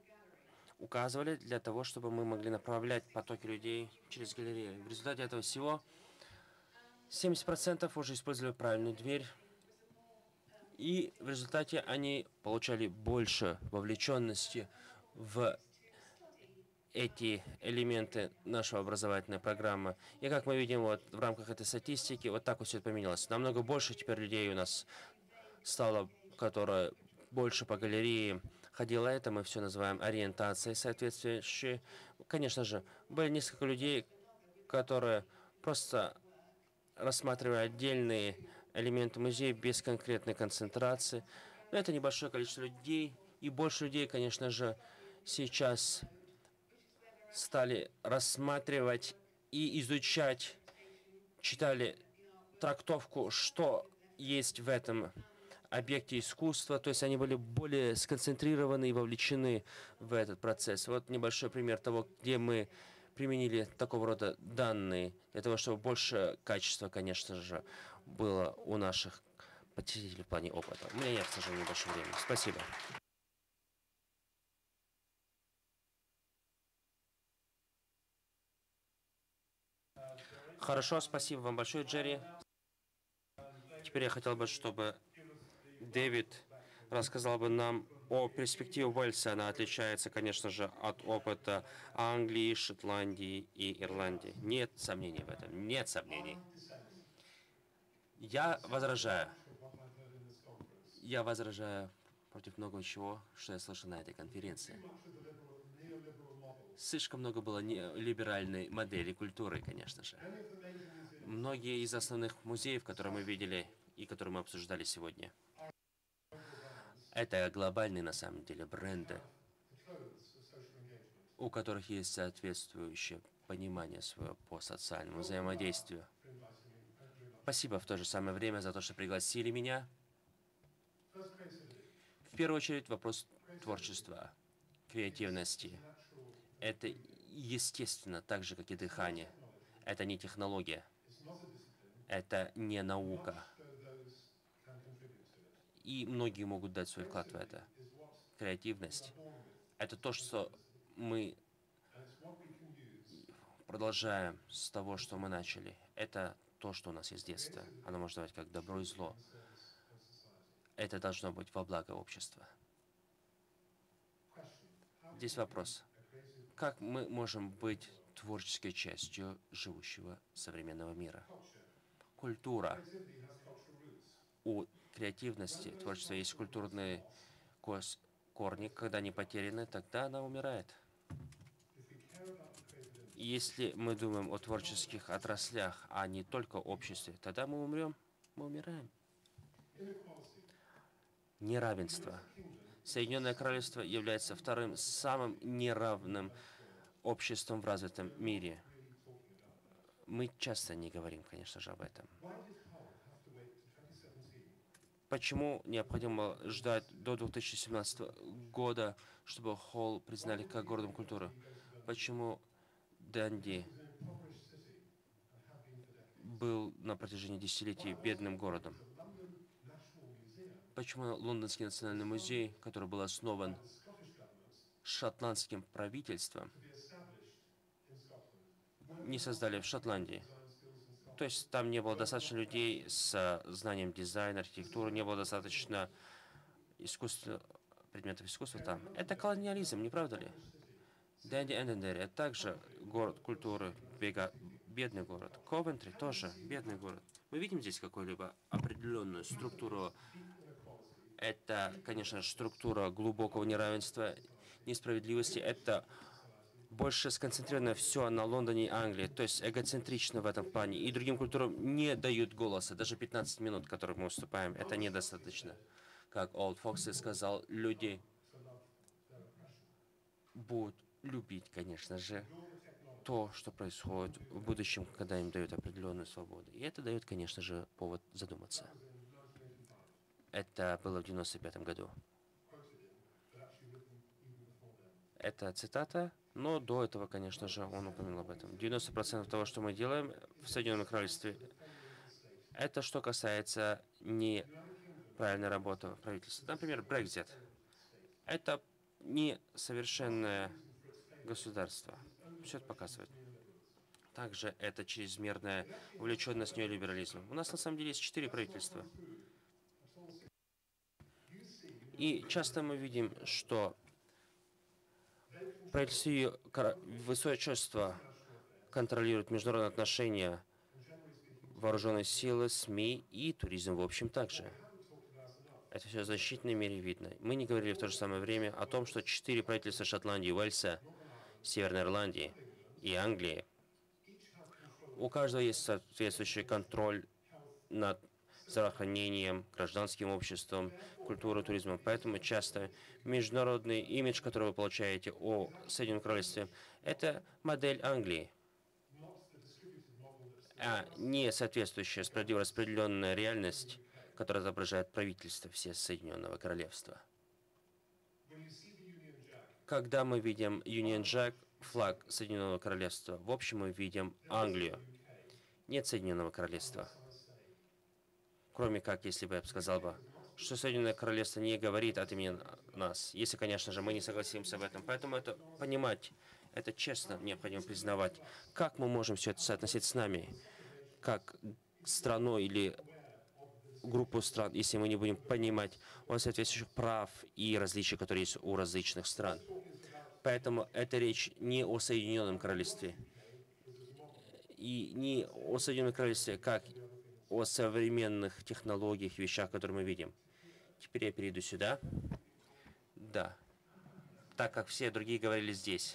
указывали для того, чтобы мы могли направлять потоки людей через галерею. В результате этого всего семьдесят процентов уже использовали правильную дверь, и в результате они получали больше вовлеченности в эти элементы нашего образовательной программы. И как мы видим вот в рамках этой статистики, вот так вот все это поменялось. Намного больше теперь людей у нас стало, которые больше по галерее ходила. Это мы все называем ориентацией соответствующей. Конечно же, были несколько людей, которые просто рассматривали отдельные элементы музея без конкретной концентрации. Но это небольшое количество людей. И больше людей, конечно же, сейчас стали рассматривать и изучать, читали трактовку, что есть в этом объекте искусства, то есть они были более сконцентрированы и вовлечены в этот процесс. Вот небольшой пример того, где мы применили такого рода данные, для того, чтобы больше качества, конечно же, было у наших посетителей в плане опыта. У меня нет, к сожалению, больше времени. Спасибо. Хорошо, спасибо вам большое, Джерри. Теперь я хотел бы, чтобы Дэвид рассказал бы нам о перспективе Уэльса. Она отличается, конечно же, от опыта Англии, Шотландии и Ирландии. Нет сомнений в этом. Нет сомнений. Я возражаю. Я возражаю против многого чего, что я слышал на этой конференции. Слишком много было либеральной модели культуры, конечно же. Многие из основных музеев, которые мы видели и которые мы обсуждали сегодня, это глобальные, на самом деле, бренды, у которых есть соответствующее понимание своего по социальному взаимодействию. Спасибо в то же самое время за то, что пригласили меня. В первую очередь вопрос творчества, креативности. Это естественно, так же, как и дыхание. Это не технология. Это не наука. И многие могут дать свой вклад в это. Креативность — это то, что мы продолжаем с того, что мы начали. Это то, что у нас есть с детства. Оно может давать как добро и зло. Это должно быть во благо общества. Здесь вопрос. Как мы можем быть творческой частью живущего современного мира? Культура. У креативности, творчества есть культурные корни. Когда они потеряны, тогда она умирает. Если мы думаем о творческих отраслях, а не только о обществе, тогда мы умрем, мы умираем. Неравенство. Соединенное Королевство является вторым самым неравным обществом в развитом мире. Мы часто не говорим, конечно же, об этом. Почему необходимо ждать до две тысячи семнадцатого года, чтобы Холл признали как городом культуры? Почему Данди был на протяжении десятилетий бедным городом? Почему Лондонский национальный музей, который был основан шотландским правительством, не создали в Шотландии? То есть там не было достаточно людей с знанием дизайна, архитектуры, не было достаточно искусства, предметов искусства там. Это колониализм, не правда ли? Данди Эндендери — это также город культуры, бега, бедный город. Ковентри тоже бедный город. Мы видим здесь какую-либо определенную структуру. Это, конечно, структура глубокого неравенства, несправедливости. Это больше сконцентрировано все на Лондоне и Англии, то есть эгоцентрично в этом плане. И другим культурам не дают голоса. Даже пятнадцать минут, которые мы уступаем, это недостаточно. Как Олд Фокси сказал, люди будут любить, конечно же, то, что происходит в будущем, когда им дают определенную свободу. И это дает, конечно же, повод задуматься. Это было в девяносто пятом году. Это цитата, но до этого, конечно же, он упомянул об этом. девяносто процентов того, что мы делаем в Соединенном Королевстве, это что касается неправильной работы правительства. Например, Brexit. Это несовершенное государство. Все это показывает. Также это чрезмерная увлеченность неолиберализмом. У нас на самом деле есть четыре правительства. И часто мы видим, что Правительство кора- высочество контролирует международные отношения, вооруженные силы, СМИ и туризм в общем также. Это все в значительной мере видно. Мы не говорили в то же самое время о том, что четыре правительства Шотландии, Уэльса, Северной Ирландии и Англии, у каждого есть соответствующий контроль над здравоохранением, гражданским обществом, культурой, туризмом. Поэтому часто международный имидж, который вы получаете о Соединенном Королевстве, это модель Англии, а не соответствующая справедливо распределенная реальность, которая отображает правительство все Соединенного Королевства. Когда мы видим Union Jack, флаг Соединенного Королевства, в общем мы видим Англию. Нет Соединенного Королевства. Кроме как, если бы я сказал бы, что Соединенное Королевство не говорит от имени нас, если, конечно же, мы не согласимся в этом. Поэтому это понимать, это честно необходимо признавать. Как мы можем все это соотносить с нами, как страной или группу стран, если мы не будем понимать о соответствующих прав и различий, которые есть у различных стран. Поэтому эта речь не о Соединенном Королевстве и не о Соединенном Королевстве, как о современных технологиях, вещах, которые мы видим. Теперь я перейду сюда. Да. Так как все другие говорили здесь.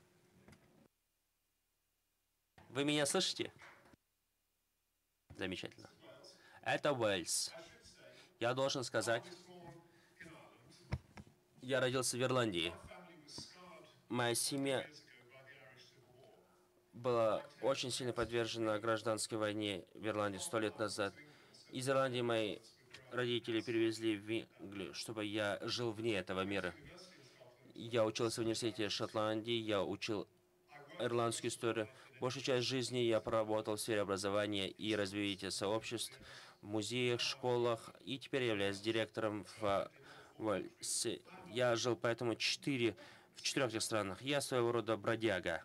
Вы меня слышите? Замечательно. Это Уэльс. Я должен сказать, я родился в Ирландии. Моя семья была очень сильно подвержена гражданской войне в Ирландии сто лет назад. Из Ирландии мои родители перевезли в Англию, чтобы я жил вне этого мира. Я учился в университете Шотландии, я учил ирландскую историю. Большую часть жизни я проработал в сфере образования и развития сообществ, в музеях, школах, и теперь являюсь директором в Уэльсе. Я жил поэтому четыре, в четырех этих странах. Я своего рода бродяга.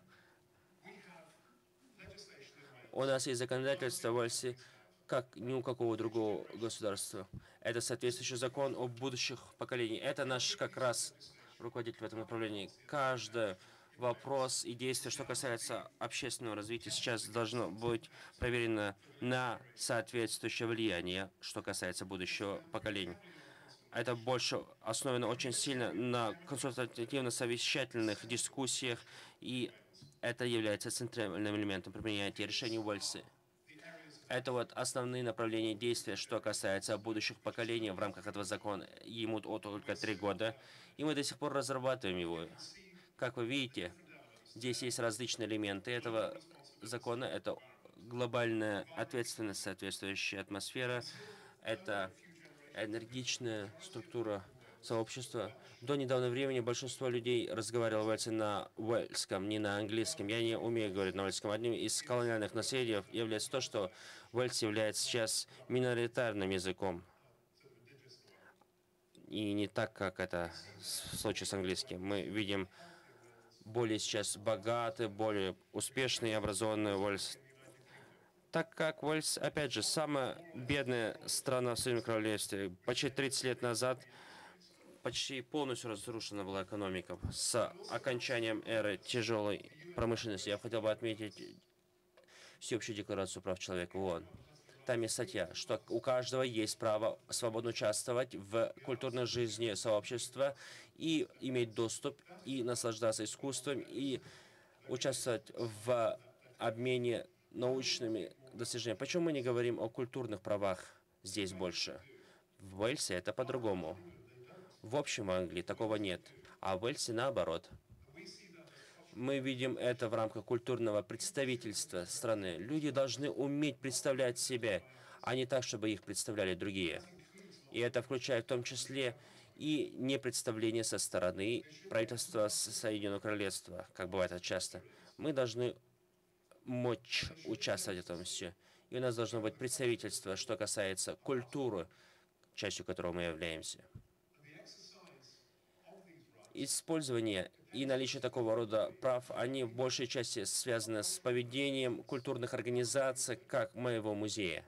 У нас есть законодательство в Уэльсе, как ни у какого другого государства. Это соответствующий закон о будущих поколениях. Это наш как раз руководитель в этом направлении. Каждый вопрос и действие, что касается общественного развития, сейчас должно быть проверено на соответствующее влияние, что касается будущего поколения. Это больше основано очень сильно на консультативно-совещательных дискуссиях, и это является центральным элементом принятия решений в Уэльсе. Это вот основные направления действия, что касается будущих поколений в рамках этого закона. Ему только три года, и мы до сих пор разрабатываем его. Как вы видите, здесь есть различные элементы этого закона. Это глобальная ответственность, соответствующая атмосфера, это энергичная структура сообщества. До недавнего времени большинство людей разговаривало на уэльском, не на английском. Я не умею говорить на уэльском. Одним из колониальных наследий является то, что Уэльс является сейчас миноритарным языком. И не так, как это в случае с английским. Мы видим более сейчас богатый, более успешный и образованный Уэльс. Так как Уэльс, опять же, самая бедная страна в Соединенном Королевстве. Почти тридцать лет назад почти полностью разрушена была экономика. С окончанием эры тяжелой промышленности я хотел бы отметить Всеобщую декларацию прав человека ООН. Там есть статья, что у каждого есть право свободно участвовать в культурной жизни сообщества и иметь доступ, и наслаждаться искусством, и участвовать в обмене научными достижениями. Почему мы не говорим о культурных правах здесь больше? В Уэльсе это по-другому. В общем, в Англии такого нет, а в Уэльсе наоборот. Мы видим это в рамках культурного представительства страны. Люди должны уметь представлять себя, а не так, чтобы их представляли другие. И это включает в том числе и непредставление со стороны правительства Соединенного Королевства, как бывает это часто. Мы должны мочь участвовать в этом все. И у нас должно быть представительство, что касается культуры, частью которого мы являемся. Использование и наличие такого рода прав, они в большей части связаны с поведением культурных организаций, как моего музея.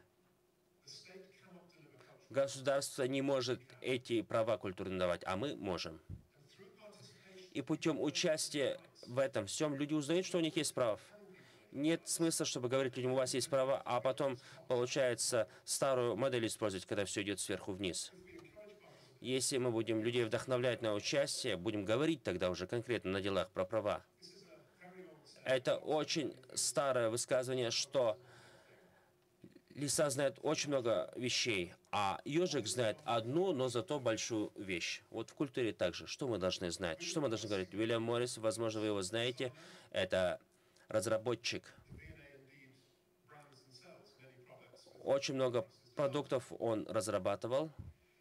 Государство не может эти права культурно давать, а мы можем. И путем участия в этом всем люди узнают, что у них есть права. Нет смысла, чтобы говорить людям, у вас есть права, а потом, получается, старую модель использовать, когда все идет сверху вниз. Если мы будем людей вдохновлять на участие, будем говорить тогда уже конкретно на делах про права. Это очень старое высказывание, что лиса знает очень много вещей, а ежик знает одну, но зато большую вещь. Вот в культуре также. Что мы должны знать? Что мы должны говорить? Уильям Моррис, возможно, вы его знаете, это разработчик. Очень много продуктов он разрабатывал.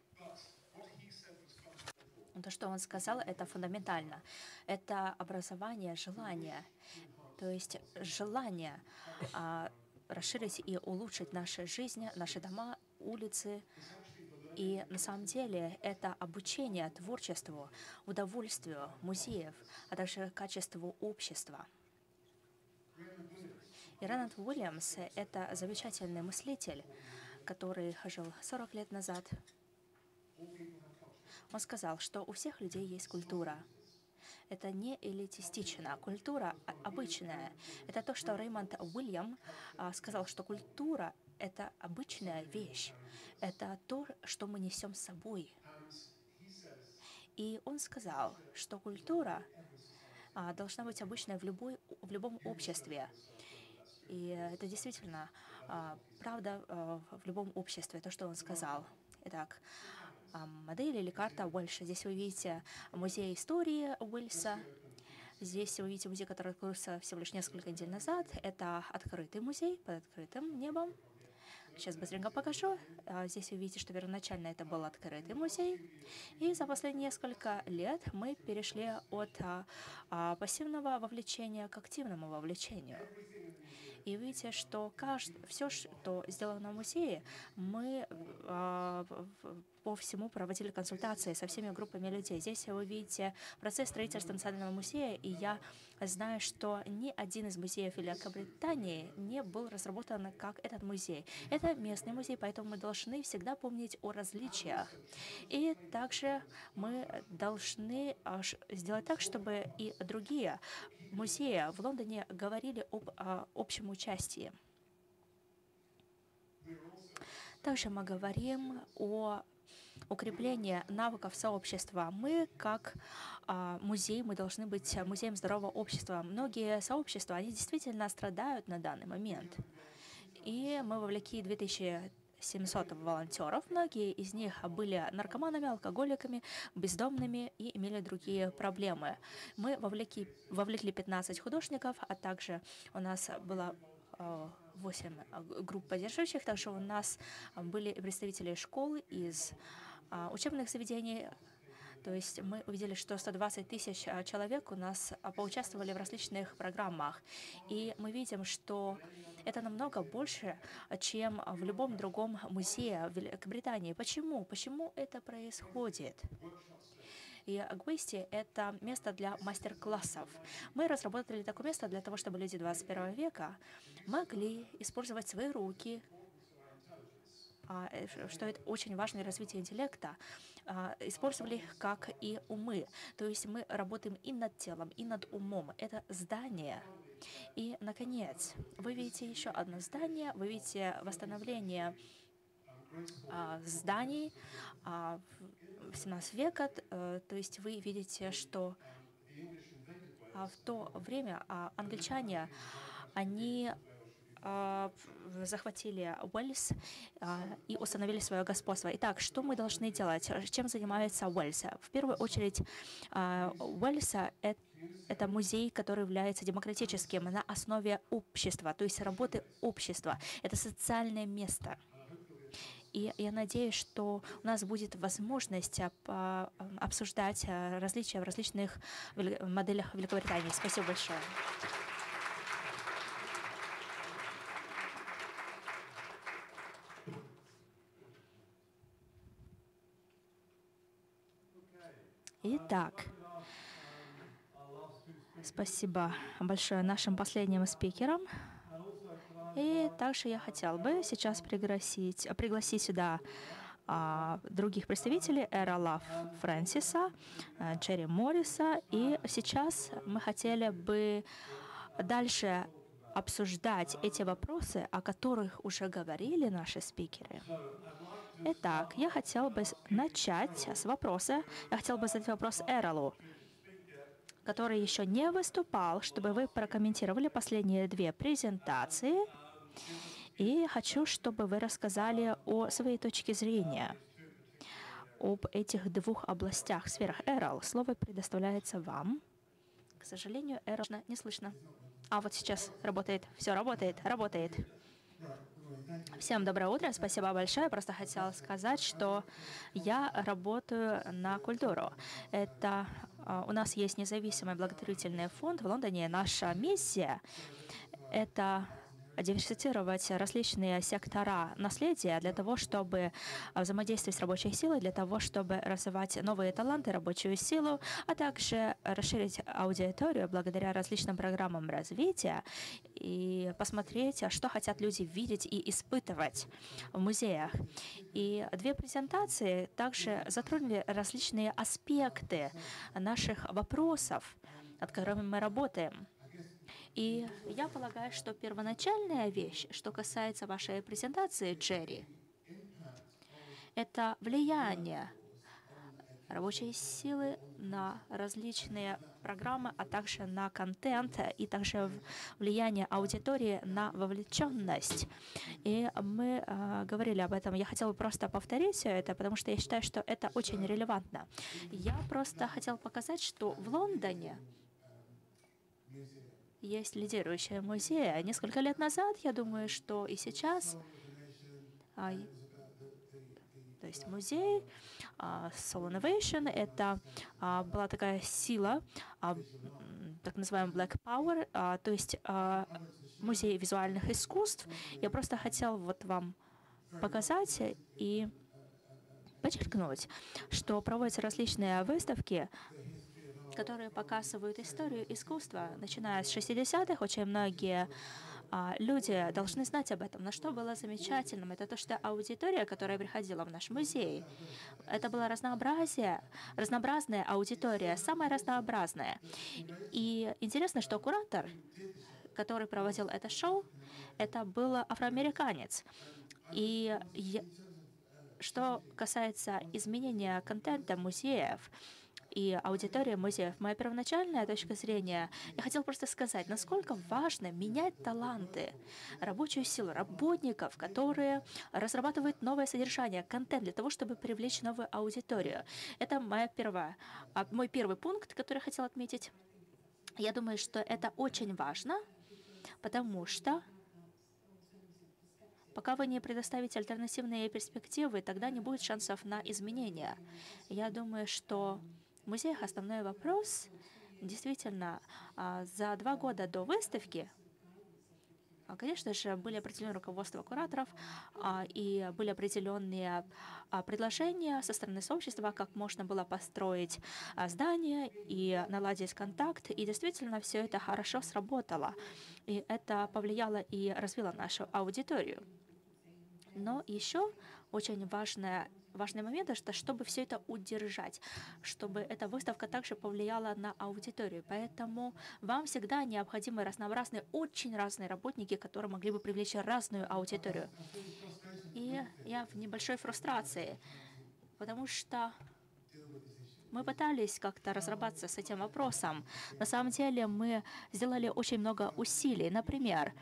То, что он сказал, это фундаментально. Это образование, желание. То есть желание а, расширить и улучшить наши жизни, наши дома, улицы. И на самом деле это обучение творчеству, удовольствию музеев, а также качеству общества. И Рональд Уильямс — это замечательный мыслитель, который жил сорок лет назад. Он сказал, что у всех людей есть культура. Это не элитистично. Культура обычная. Это то, что Рэймонд Уильям а, сказал, что культура — это обычная вещь. Это то, что мы несем с собой. И он сказал, что культура а, должна быть обычной в, любой, в любом обществе. И это действительно а, правда а, в любом обществе, то, что он сказал. Итак, модель или карта Уэльса. Здесь вы видите музей истории Уэльса. Здесь вы видите музей, который открылся всего лишь несколько недель назад. Это открытый музей под открытым небом. Сейчас быстренько покажу. Здесь вы видите, что первоначально это был открытый музей. И за последние несколько лет мы перешли от а, пассивного вовлечения к активному вовлечению. И видите, что кажд... все, что сделано в музее, мы э, по всему проводили консультации со всеми группами людей. Здесь вы видите процесс строительства Национального музея, и я знаю, что ни один из музеев Великобритании не был разработан как этот музей. Это местный музей, поэтому мы должны всегда помнить о различиях. И также мы должны сделать так, чтобы и другие музеи в Лондоне говорили об а, общем участии. Также мы говорим о укреплении навыков сообщества. Мы, как а, музей, мы должны быть музеем здорового общества. Многие сообщества, они действительно страдают на данный момент. И мы вовлекли две тысячи семьсот волонтеров. Многие из них были наркоманами, алкоголиками, бездомными и имели другие проблемы. Мы вовлекли, вовлекли пятнадцать художников, а также у нас было восемь групп поддерживающих. Также у нас были представители школ из учебных заведений. То есть мы увидели, что сто двадцать тысяч человек у нас поучаствовали в различных программах. И мы видим, что это намного больше, чем в любом другом музее в Великобритании. Почему? Почему это происходит? И Гвести — это место для мастер-классов. Мы разработали такое место для того, чтобы люди двадцать первого века могли использовать свои руки, что это очень важное развитие интеллекта, использовали их как и умы. То есть мы работаем и над телом, и над умом. Это здание. И, наконец, вы видите еще одно здание, вы видите восстановление а, зданий а, в семнадцатом веке. А, то есть вы видите, что а, в то время а, англичане, они захватили Уэльс и установили свое господство. Итак, что мы должны делать? Чем занимается Уэльс? В первую очередь, Уэльс — это музей, который является демократическим на основе общества, то есть работы общества. Это социальное место. И я надеюсь, что у нас будет возможность обсуждать различия в различных моделях Великобритании. Спасибо большое. Итак, спасибо большое нашим последним спикерам. И также я хотел бы сейчас пригласить, пригласить сюда а, других представителей, Эрола Фрэнсиса, э, Джерри Морриса. И сейчас мы хотели бы дальше обсуждать эти вопросы, о которых уже говорили наши спикеры. Итак, я хотел бы начать с вопроса. Я хотел бы задать вопрос Эролу, который еще не выступал, чтобы вы прокомментировали последние две презентации. И хочу, чтобы вы рассказали о своей точке зрения об этих двух областях, сферах. Эрол, слово предоставляется вам. К сожалению, Эрол не слышно. А вот сейчас работает. Все работает, работает. Всем доброе утро, спасибо большое. Я просто хотела сказать, что я работаю на культуру. Это uh, у нас есть независимый благотворительный фонд в Лондоне. Наша миссия — это диверсифицировать различные сектора наследия для того, чтобы взаимодействовать с рабочей силой, для того, чтобы развивать новые таланты, рабочую силу, а также расширить аудиторию благодаря различным программам развития и посмотреть, что хотят люди видеть и испытывать в музеях. И две презентации также затронули различные аспекты наших вопросов, над которыми мы работаем. И я полагаю, что первоначальная вещь, что касается вашей презентации, Джерри, это влияние рабочей силы на различные программы, а также на контент, и также влияние аудитории на вовлеченность. И мы э, говорили об этом. Я хотела бы просто повторить все это, потому что я считаю, что это очень релевантно. Я просто хотела показать, что в Лондоне есть лидирующие музеи. Несколько лет назад, я думаю, что и сейчас, а, то есть музей а, Soul Innovation, это а, была такая сила, а, так называемый Black Power, а, то есть а, музей визуальных искусств. Я просто хотела вот вам показать и подчеркнуть, что проводятся различные выставки, которые показывают историю искусства, начиная с шестидесятых. Очень многие а, люди должны знать об этом. Но что было замечательным, это то, что аудитория, которая приходила в наш музей, это была разнообразие, разнообразная аудитория, самая разнообразная. И интересно, что куратор, который проводил это шоу, это был афроамериканец. И я, что касается изменения контента музеев и аудитория музеев, моя первоначальная точка зрения, я хотела просто сказать, насколько важно менять таланты, рабочую силу, работников, которые разрабатывают новое содержание, контент для того, чтобы привлечь новую аудиторию. Это моя первая, мой первый пункт, который я хотела отметить. Я думаю, что это очень важно, потому что пока вы не предоставите альтернативные перспективы, тогда не будет шансов на изменения. Я думаю, что в музеях основной вопрос, действительно, за два года до выставки, конечно же, были определенные руководства кураторов и были определенные предложения со стороны сообщества, как можно было построить здание и наладить контакт. И действительно, все это хорошо сработало. И это повлияло и развило нашу аудиторию. Но еще очень важное, важный момент, что чтобы все это удержать, чтобы эта выставка также повлияла на аудиторию. Поэтому вам всегда необходимы разнообразные, очень разные работники, которые могли бы привлечь разную аудиторию. И я в небольшой фрустрации, потому что мы пытались как-то разобраться с этим вопросом. На самом деле мы сделали очень много усилий. Например,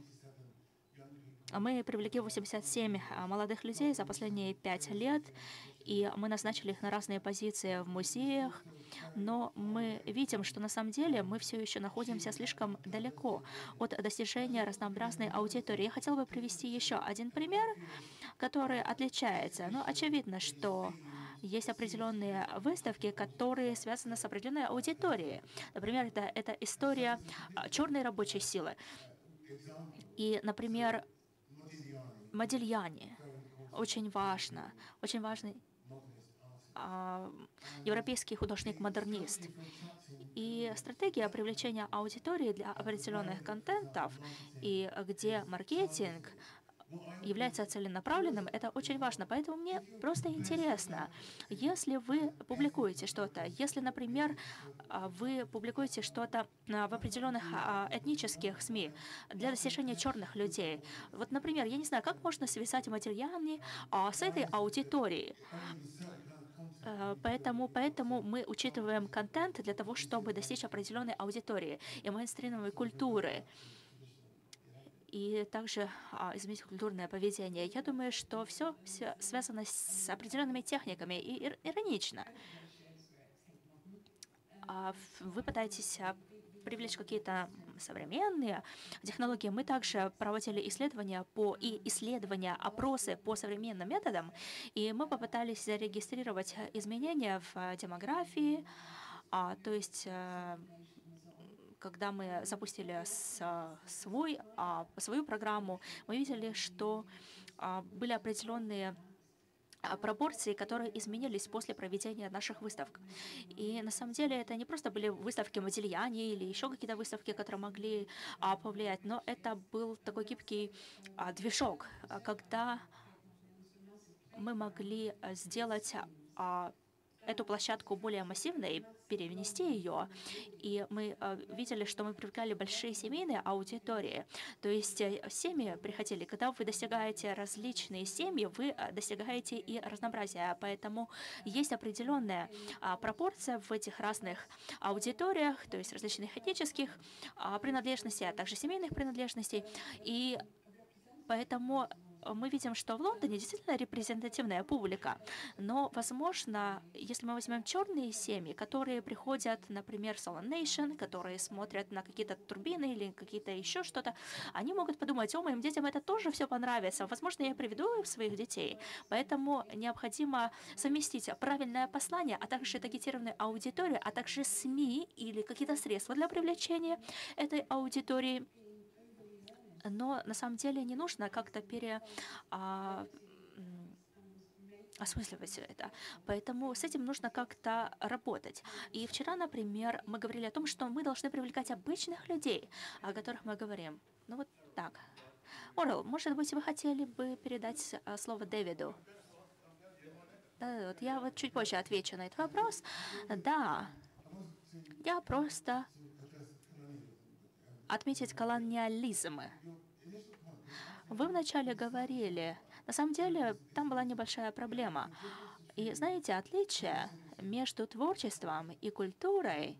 мы привлекли восемьдесят семь молодых людей за последние пять лет, и мы назначили их на разные позиции в музеях, но мы видим, что на самом деле мы все еще находимся слишком далеко от достижения разнообразной аудитории. Я хотела бы привести еще один пример, который отличается. Но очевидно, что есть определенные выставки, которые связаны с определенной аудиторией. Например, это, это история черной рабочей силы. И, например, Модильяне. Очень важно. Очень важный а, европейский художник-модернист. И стратегия привлечения аудитории для определенных контентов, и где маркетинг является целенаправленным, это очень важно. Поэтому мне просто интересно, если вы публикуете что-то, если, например, а, вы публикуете что-то а, в определенных а, этнических СМИ для достижения черных людей. Вот, например, я не знаю, как можно связать материалы а, с этой аудиторией. Э, Поэтому, поэтому мы учитываем контент для того, чтобы достичь определенной аудитории и мейнстримовой культуры, и также а, изменить культурное поведение. Я думаю, что все, связано с определенными техниками и ир- иронично. А, ф- Вы пытаетесь а, привлечь какие-то современные технологии. Мы также проводили исследования по и исследования, опросы по современным методам, и мы попытались зарегистрировать э, изменения в э, демографии, а, то есть э, когда мы запустили с- а, свой, а, свою программу, мы видели, что а, были определенные а, пропорции, которые изменились после проведения наших выставок. И на самом деле это не просто были выставки Модильяне или еще какие-то выставки, которые могли а, повлиять, но это был такой гибкий а, движок, а, когда мы могли а, сделать а, эту площадку более массивной, перенести ее, и мы э, видели, что мы привлекали большие семейные аудитории. То есть э, семьи приходили. Когда вы достигаете различные семьи, вы э, достигаете и разнообразия. Поэтому есть определенная а, пропорция в этих разных аудиториях, то есть различных этнических а, принадлежностей, а также семейных принадлежностей. И поэтому мы видим, что в Лондоне действительно репрезентативная публика. Но, возможно, если мы возьмем черные семьи, которые приходят, например, в Solar Nation, которые смотрят на какие-то турбины или какие-то еще что-то, они могут подумать: о, моим детям это тоже все понравится. Возможно, я приведу своих детей. Поэтому необходимо совместить правильное послание, а также таргетированную аудиторию, а также СМИ или какие-то средства для привлечения этой аудитории. Но на самом деле не нужно как-то пере а, м, осмысливать все это. Поэтому с этим нужно как-то работать. И вчера, например, мы говорили о том, что мы должны привлекать обычных людей, о которых мы говорим. Ну вот так. Орел, может быть, вы хотели бы передать а, слово Дэвиду? Да, вот я вот чуть позже отвечу на этот вопрос. Да, я просто отметить колониализм. Вы вначале говорили, на самом деле там была небольшая проблема. И знаете, отличие между творчеством и культурой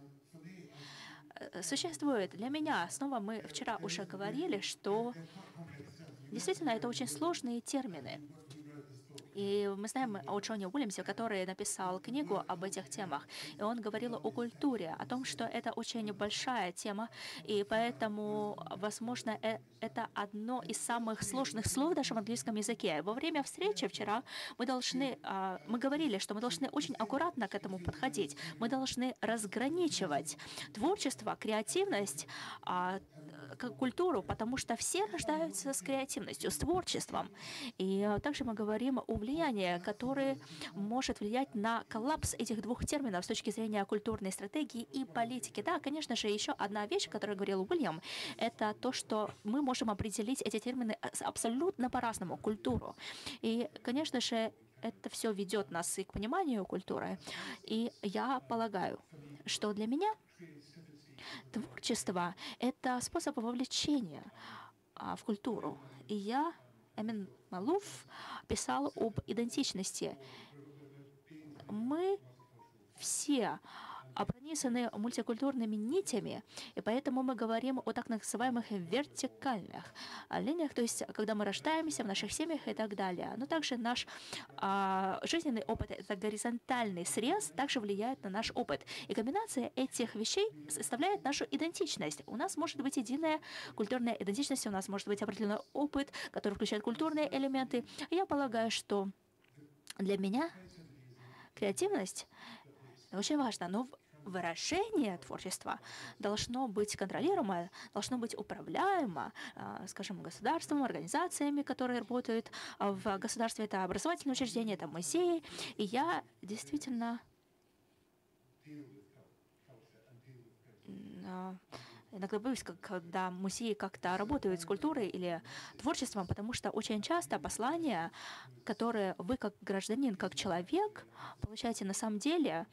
э, существует. Для меня, снова мы вчера уже говорили, что действительно это очень сложные термины. И мы знаем о Джоне Уильямсе, который написал книгу об этих темах. И он говорил о культуре, о том, что это очень большая тема, и поэтому, возможно, э- это одно из самых сложных слов даже в английском языке. Во время встречи вчера мы должны, а, мы говорили, что мы должны очень аккуратно к этому подходить. Мы должны разграничивать творчество, креативность, а, к- культуру, потому что все рождаются с креативностью, с творчеством. И э, также мы говорим о влиянии, которое может влиять на коллапс этих двух терминов с точки зрения культурной стратегии и политики. Да, конечно же, еще одна вещь, о которой говорил Уильям, это то, что мы можем определить эти термины с- абсолютно по-разному, культуру. И, конечно же, это все ведет нас и к пониманию культуры. И я полагаю, что для меня творчество — это способ вовлечения а, в культуру. И я, Эмин Малуф, писал об идентичности. Мы все а, пронизаны мультикультурными нитями, и поэтому мы говорим о так называемых вертикальных а, линиях, то есть когда мы рождаемся в наших семьях и так далее. Но также наш а, жизненный опыт, это горизонтальный срез, также влияет на наш опыт. И комбинация этих вещей составляет нашу идентичность. У нас может быть единая культурная идентичность, у нас может быть определенный опыт, который включает культурные элементы. И я полагаю, что для меня креативность очень важно, но выражение творчества должно быть контролируемо, должно быть управляемо, а, скажем, государством, организациями, которые работают а, в государстве. Это образовательные учреждения, это музеи. И я действительно м, а, иногда боюсь, как- когда музеи как-то работают с культурой или творчеством, потому что очень часто послания, которые вы как гражданин, как человек, получаете на самом деле,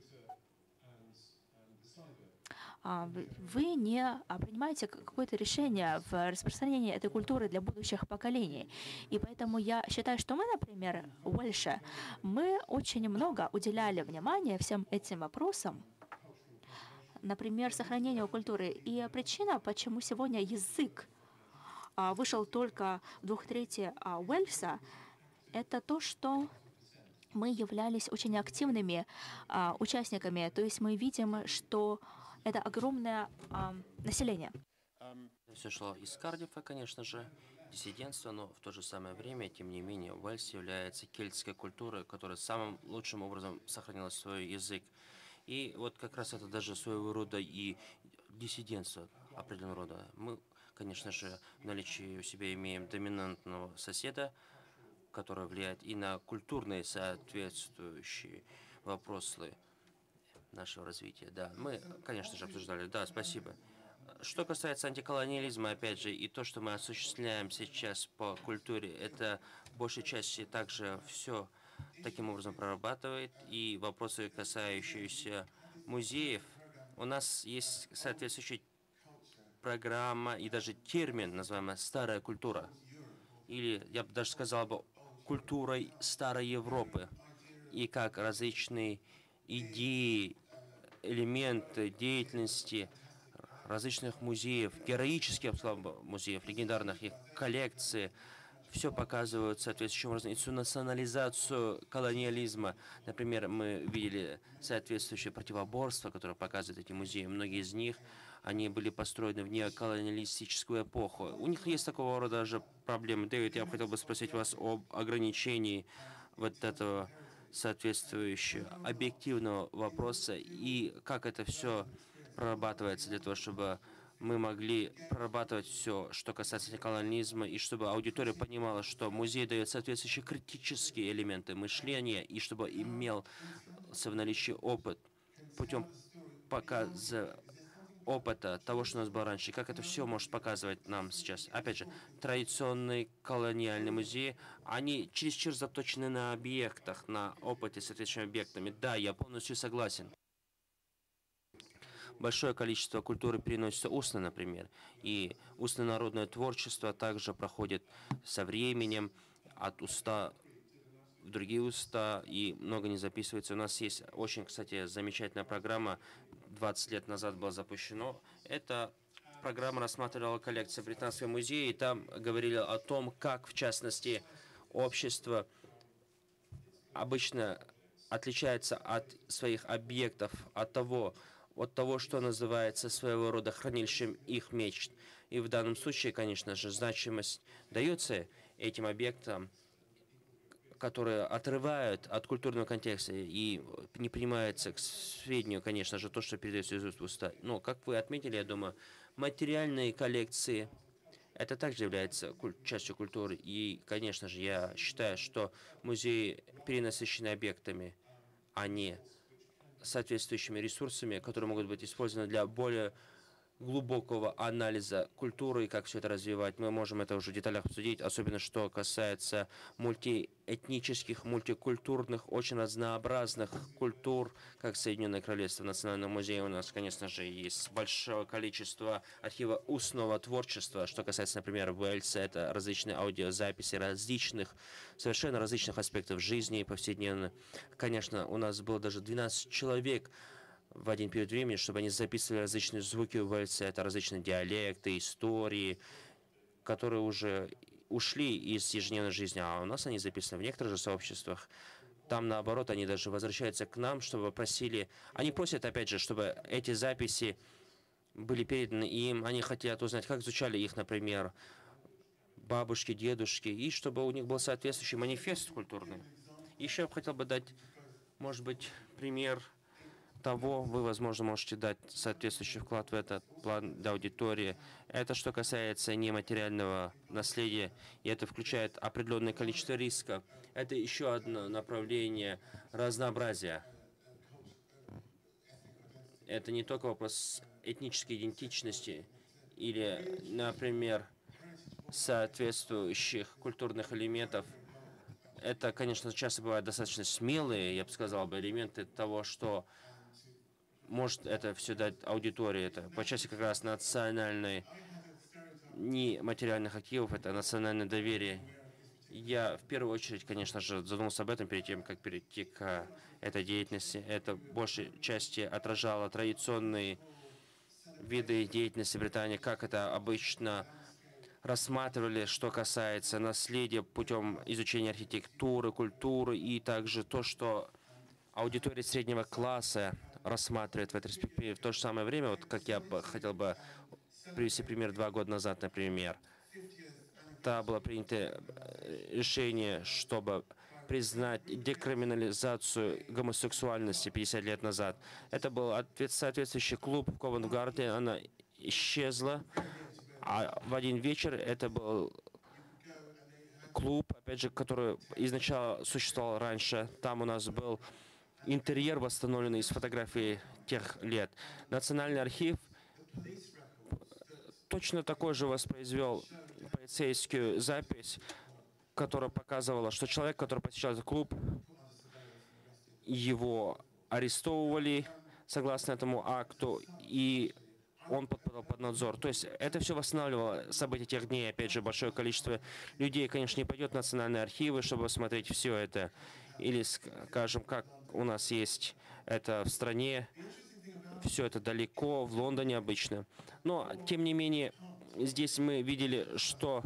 а, вы вы не а, принимаете к- какое-то решение в распространении этой культуры для будущих поколений. И поэтому я считаю, что мы, например, в Уэльше, мы очень много уделяли внимания всем этим вопросам, например, сохранению культуры. И причина, почему сегодня язык а, вышел только в двух трети а, Уэльса, это то, что мы являлись очень активными а, участниками. То есть мы видим, что это огромное а, население. Все шло из Кардифа, конечно же, диссидентство, но в то же самое время, тем не менее, Уэльс является кельтской культурой, которая самым лучшим образом сохранила свой язык. И вот как раз это даже своего рода и диссидентство определенного рода. Мы, конечно же, в наличии у себя имеем доминантного соседа, который влияет и на культурные соответствующие вопросы нашего развития. Да, мы, конечно же, обсуждали. Да, спасибо. Что касается антиколониализма, опять же, и то, что мы осуществляем сейчас по культуре, это в большей части также все таким образом прорабатывает. И вопросы, касающиеся музеев, у нас есть соответствующая программа и даже термин, называемый «старая культура». Или, я бы даже сказал бы, культурой старой Европы. И как различные идеи, элементы деятельности различных музеев, героических, я бы сказал бы, музеев, легендарных их коллекций, все показывают соответствующим образом институционализацию колониализма. Например, мы видели соответствующее противоборство, которое показывают эти музеи. Многие из них, они были построены в неоколониалистическую эпоху. У них есть такого рода даже проблемы. Дэвид, я хотел бы спросить вас об ограничении вот этого соответствующего объективного вопроса и как это все прорабатывается для того, чтобы мы могли прорабатывать все, что касается колониализма, и чтобы аудитория понимала, что музей дает соответствующие критические элементы мышления, и чтобы имел в наличии опыт путем показа опыта того, что у нас было раньше, как это все может показывать нам сейчас. Опять же, традиционные колониальные музеи, они чересчур заточены на объектах, на опыте с соответствующими объектами. Да, я полностью согласен. Большое количество культуры переносится устно, например, и устное народное творчество также проходит со временем от уста в другие уста, и много не записывается. У нас есть очень, кстати, замечательная программа, двадцать лет назад была запущена. Эта программа рассматривала коллекции Британского музея, и там говорили о том, как, в частности, общество обычно отличается от своих объектов, от того, от того, что называется своего рода хранилищем их мечт. И в данном случае, конечно же, значимость дается этим объектам, которые отрывают от культурного контекста и не принимается к сведению, конечно же, то, что передается из уст в уста. Но, как вы отметили, я думаю, материальные коллекции — это также является куль- частью культуры. И, конечно же, я считаю, что музеи перенасыщены объектами, а не соответствующими ресурсами, которые могут быть использованы для более глубокого анализа культуры и как все это развивать. Мы можем это уже в деталях обсудить, особенно что касается мультиэтнических, мультикультурных, очень разнообразных культур, как Соединенное Королевство. В Национальном музее у нас, конечно же, есть большое количество архива устного творчества. Что касается, например, Уэльса, это различные аудиозаписи различных, совершенно различных аспектов жизни повседневно. Конечно, у нас было даже двенадцать человек в один период времени, чтобы они записывали различные звуки Уэльса, это различные диалекты, истории, которые уже ушли из ежедневной жизни, а у нас они записаны в некоторых же сообществах. Там, наоборот, они даже возвращаются к нам, чтобы просили... Они просят, опять же, чтобы эти записи были переданы им. Они хотят узнать, как звучали их, например, бабушки, дедушки, и чтобы у них был соответствующий манифест культурный. Еще я бы хотел бы дать, может быть, пример того, вы, возможно, можете дать соответствующий вклад в этот план для аудитории. Это что касается нематериального наследия, и это включает определенное количество риска. Это еще одно направление разнообразия. это не только вопрос этнической идентичности или, например, соответствующих культурных элементов. Это, конечно, часто бывают достаточно смелые, я бы сказал, бы, элементы того, что может это все дать аудитории. Это по части как раз национальной, не материальных активов, это национальное доверие. Я в первую очередь, конечно же, задумался об этом перед тем, как перейти к этой деятельности. Это в большей части отражало традиционные виды деятельности Британии, как это обычно рассматривали, что касается наследия путем изучения архитектуры, культуры и также то, что аудитория среднего класса рассматривает в этой перспективе. В то же самое время, вот как я бы хотел бы привести пример два года назад, например, там было принято решение, чтобы признать декриминализацию гомосексуальности пятьдесят лет назад. Это был соответствующий клуб в Ковент-Гарде, она исчезла. А в один вечер это был клуб, опять же, который изначально существовал раньше. Там у нас был интерьер, восстановленный из фотографий тех лет. Национальный архив точно такой же воспроизвел полицейскую запись, которая показывала, что человек, который посещал этот клуб, его арестовывали согласно этому акту, и он подпадал под надзор. То есть это все восстанавливало события тех дней. Опять же, большое количество людей, конечно, не пойдет в национальные архивы, чтобы смотреть все это. Или, скажем, как у нас есть это в стране, все это далеко, в Лондоне обычно. Но, тем не менее, здесь мы видели, что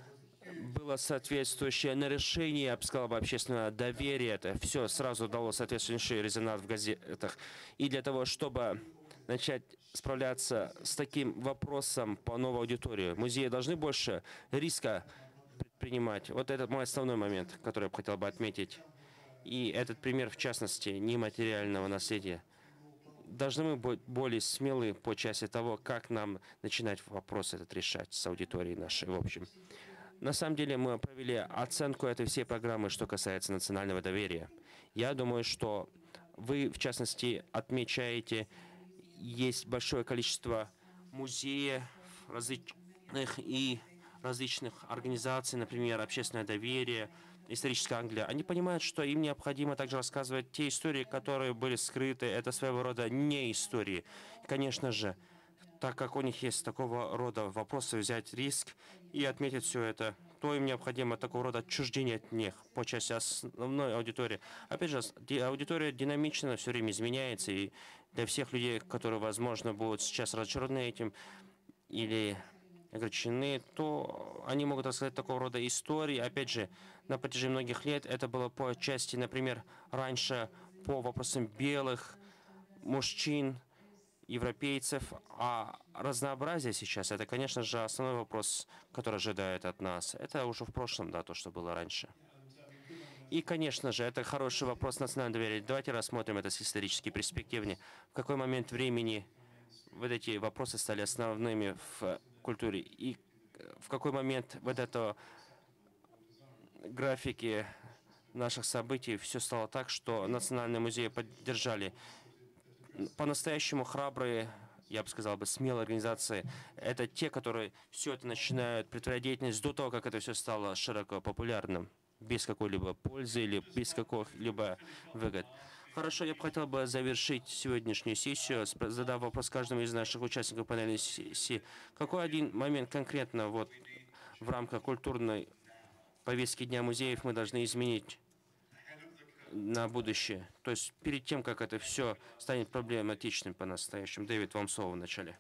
было соответствующее на решение, я бы сказал, бы, общественного доверия. Это все сразу дало соответствующий резонанс в газетах. И для того, чтобы начать справляться с таким вопросом по новой аудитории, музеи должны больше риска предпринимать. Вот это мой основной момент, который я бы хотел бы отметить. И этот пример, в частности, нематериального наследия. Должны мы быть более смелы по части того, как нам начинать вопрос этот решать с аудиторией нашей, в общем. На самом деле мы провели оценку этой всей программы, что касается национального доверия. Я думаю, что вы, в частности, отмечаете, есть большое количество музеев различных и различных организаций, например, общественное доверие, историческая Англия. Они понимают, что им необходимо также рассказывать те истории, которые были скрыты. Это своего рода не истории. Конечно же, так как у них есть такого рода вопросы, взять риск и отметить все это, то им необходимо такого рода отчуждение от них по части основной аудитории. Опять же, аудитория динамично все время изменяется, и для всех людей, которые, возможно, будут сейчас разочарованы этим или огорчены, то они могут рассказать такого рода истории. Опять же, на протяжении многих лет это было по части, например, раньше по вопросам белых мужчин, европейцев, а разнообразие сейчас, это, конечно же, основной вопрос, который ожидает от нас. Это уже в прошлом, да, то, что было раньше. И, конечно же, это хороший вопрос национального доверия. Давайте рассмотрим это с исторической перспективы. В какой момент времени вот эти вопросы стали основными в культуре? И в какой момент вот это графики наших событий все стало так, что национальные музеи поддержали? По-настоящему храбрые, я бы сказал, бы, смелые организации, это те, которые все это начинают предпринимать деятельность до того, как это все стало широко популярным, без какой-либо пользы или без каких-либо выгод. Хорошо, я бы хотел бы завершить сегодняшнюю сессию, задав вопрос каждому из наших участников панельной сессии. Какой один момент конкретно вот в рамках культурной повестки Дня музеев мы должны изменить на будущее? То есть перед тем, как это все станет проблематичным по-настоящему. Дэвид, вам слово в начале.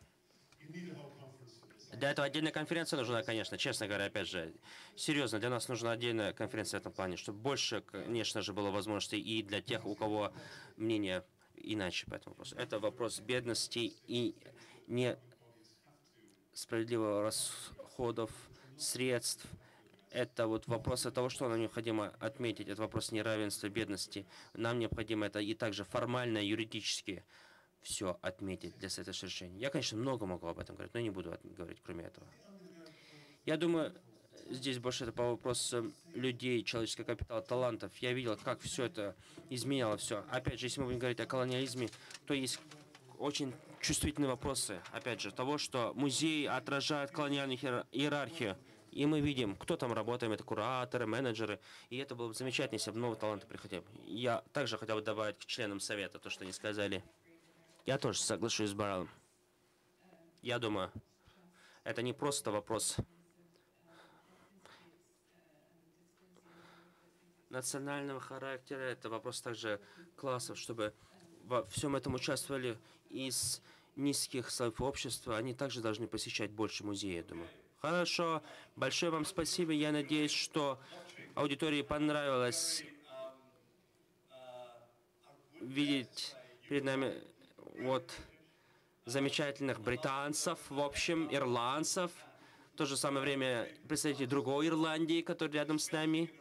Для этого отдельная конференция нужна, конечно, честно говоря, опять же, серьезно, для нас нужна отдельная конференция в этом плане, чтобы больше, конечно же, было возможностей и для тех, у кого мнение иначе по этому вопросу. Это вопрос бедности и несправедливого расходов средств. Это вот вопрос того, что нам необходимо отметить. Это вопрос неравенства, бедности. Нам необходимо это и также формально, юридически все отметить для следующего решения. Я, конечно, много могу об этом говорить, но не буду говорить кроме этого. Я думаю, здесь больше это по вопросам людей, человеческого капитала, талантов. Я видел, как все это изменяло все. Опять же, если мы будем говорить о колониализме, то есть очень чувствительные вопросы, опять же, того, что музей отражает колониальную иер- иерархию. И мы видим, кто там работает, это кураторы, менеджеры. И это было бы замечательно, если бы новые таланты приходили. Я также хотел бы добавить к членам совета то, что они сказали. Я тоже соглашусь с Баралом. Я думаю, это не просто вопрос национального характера, это вопрос также классов, чтобы во всем этом участвовали из низких слоев общества. Они также должны посещать больше музеев, я думаю. Хорошо, большое вам спасибо. Я надеюсь, что аудитории понравилось видеть перед нами вот замечательных британцев, в общем, ирландцев. В то же самое время представители другой Ирландии, которые рядом с нами.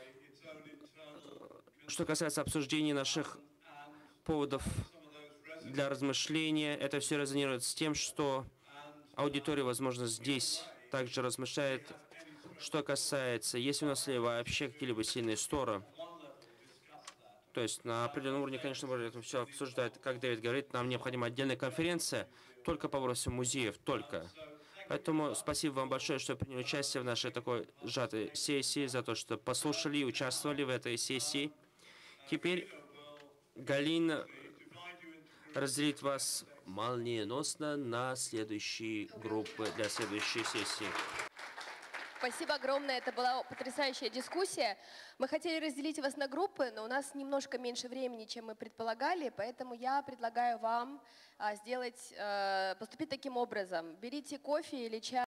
Что касается обсуждения наших поводов для размышления, это все резонирует с тем, что аудитория, возможно, здесь также размышляет, что касается, есть у нас ли вообще какие-либо сильные стороны. То есть на определенном уровне, конечно, можно это все обсуждать. Как Дэвид говорит, нам необходима отдельная конференция только по вопросу музеев, только. Поэтому спасибо вам большое, что приняли участие в нашей такой сжатой сессии, за то, что послушали и участвовали в этой сессии. Теперь Галина разделит вас молниеносно на следующие группы для следующей сессии. Спасибо огромное, это была потрясающая дискуссия. Мы хотели разделить вас на группы, но у нас немножко меньше времени, чем мы предполагали, поэтому я предлагаю вам а, сделать, а, поступить таким образом. Берите кофе или чай.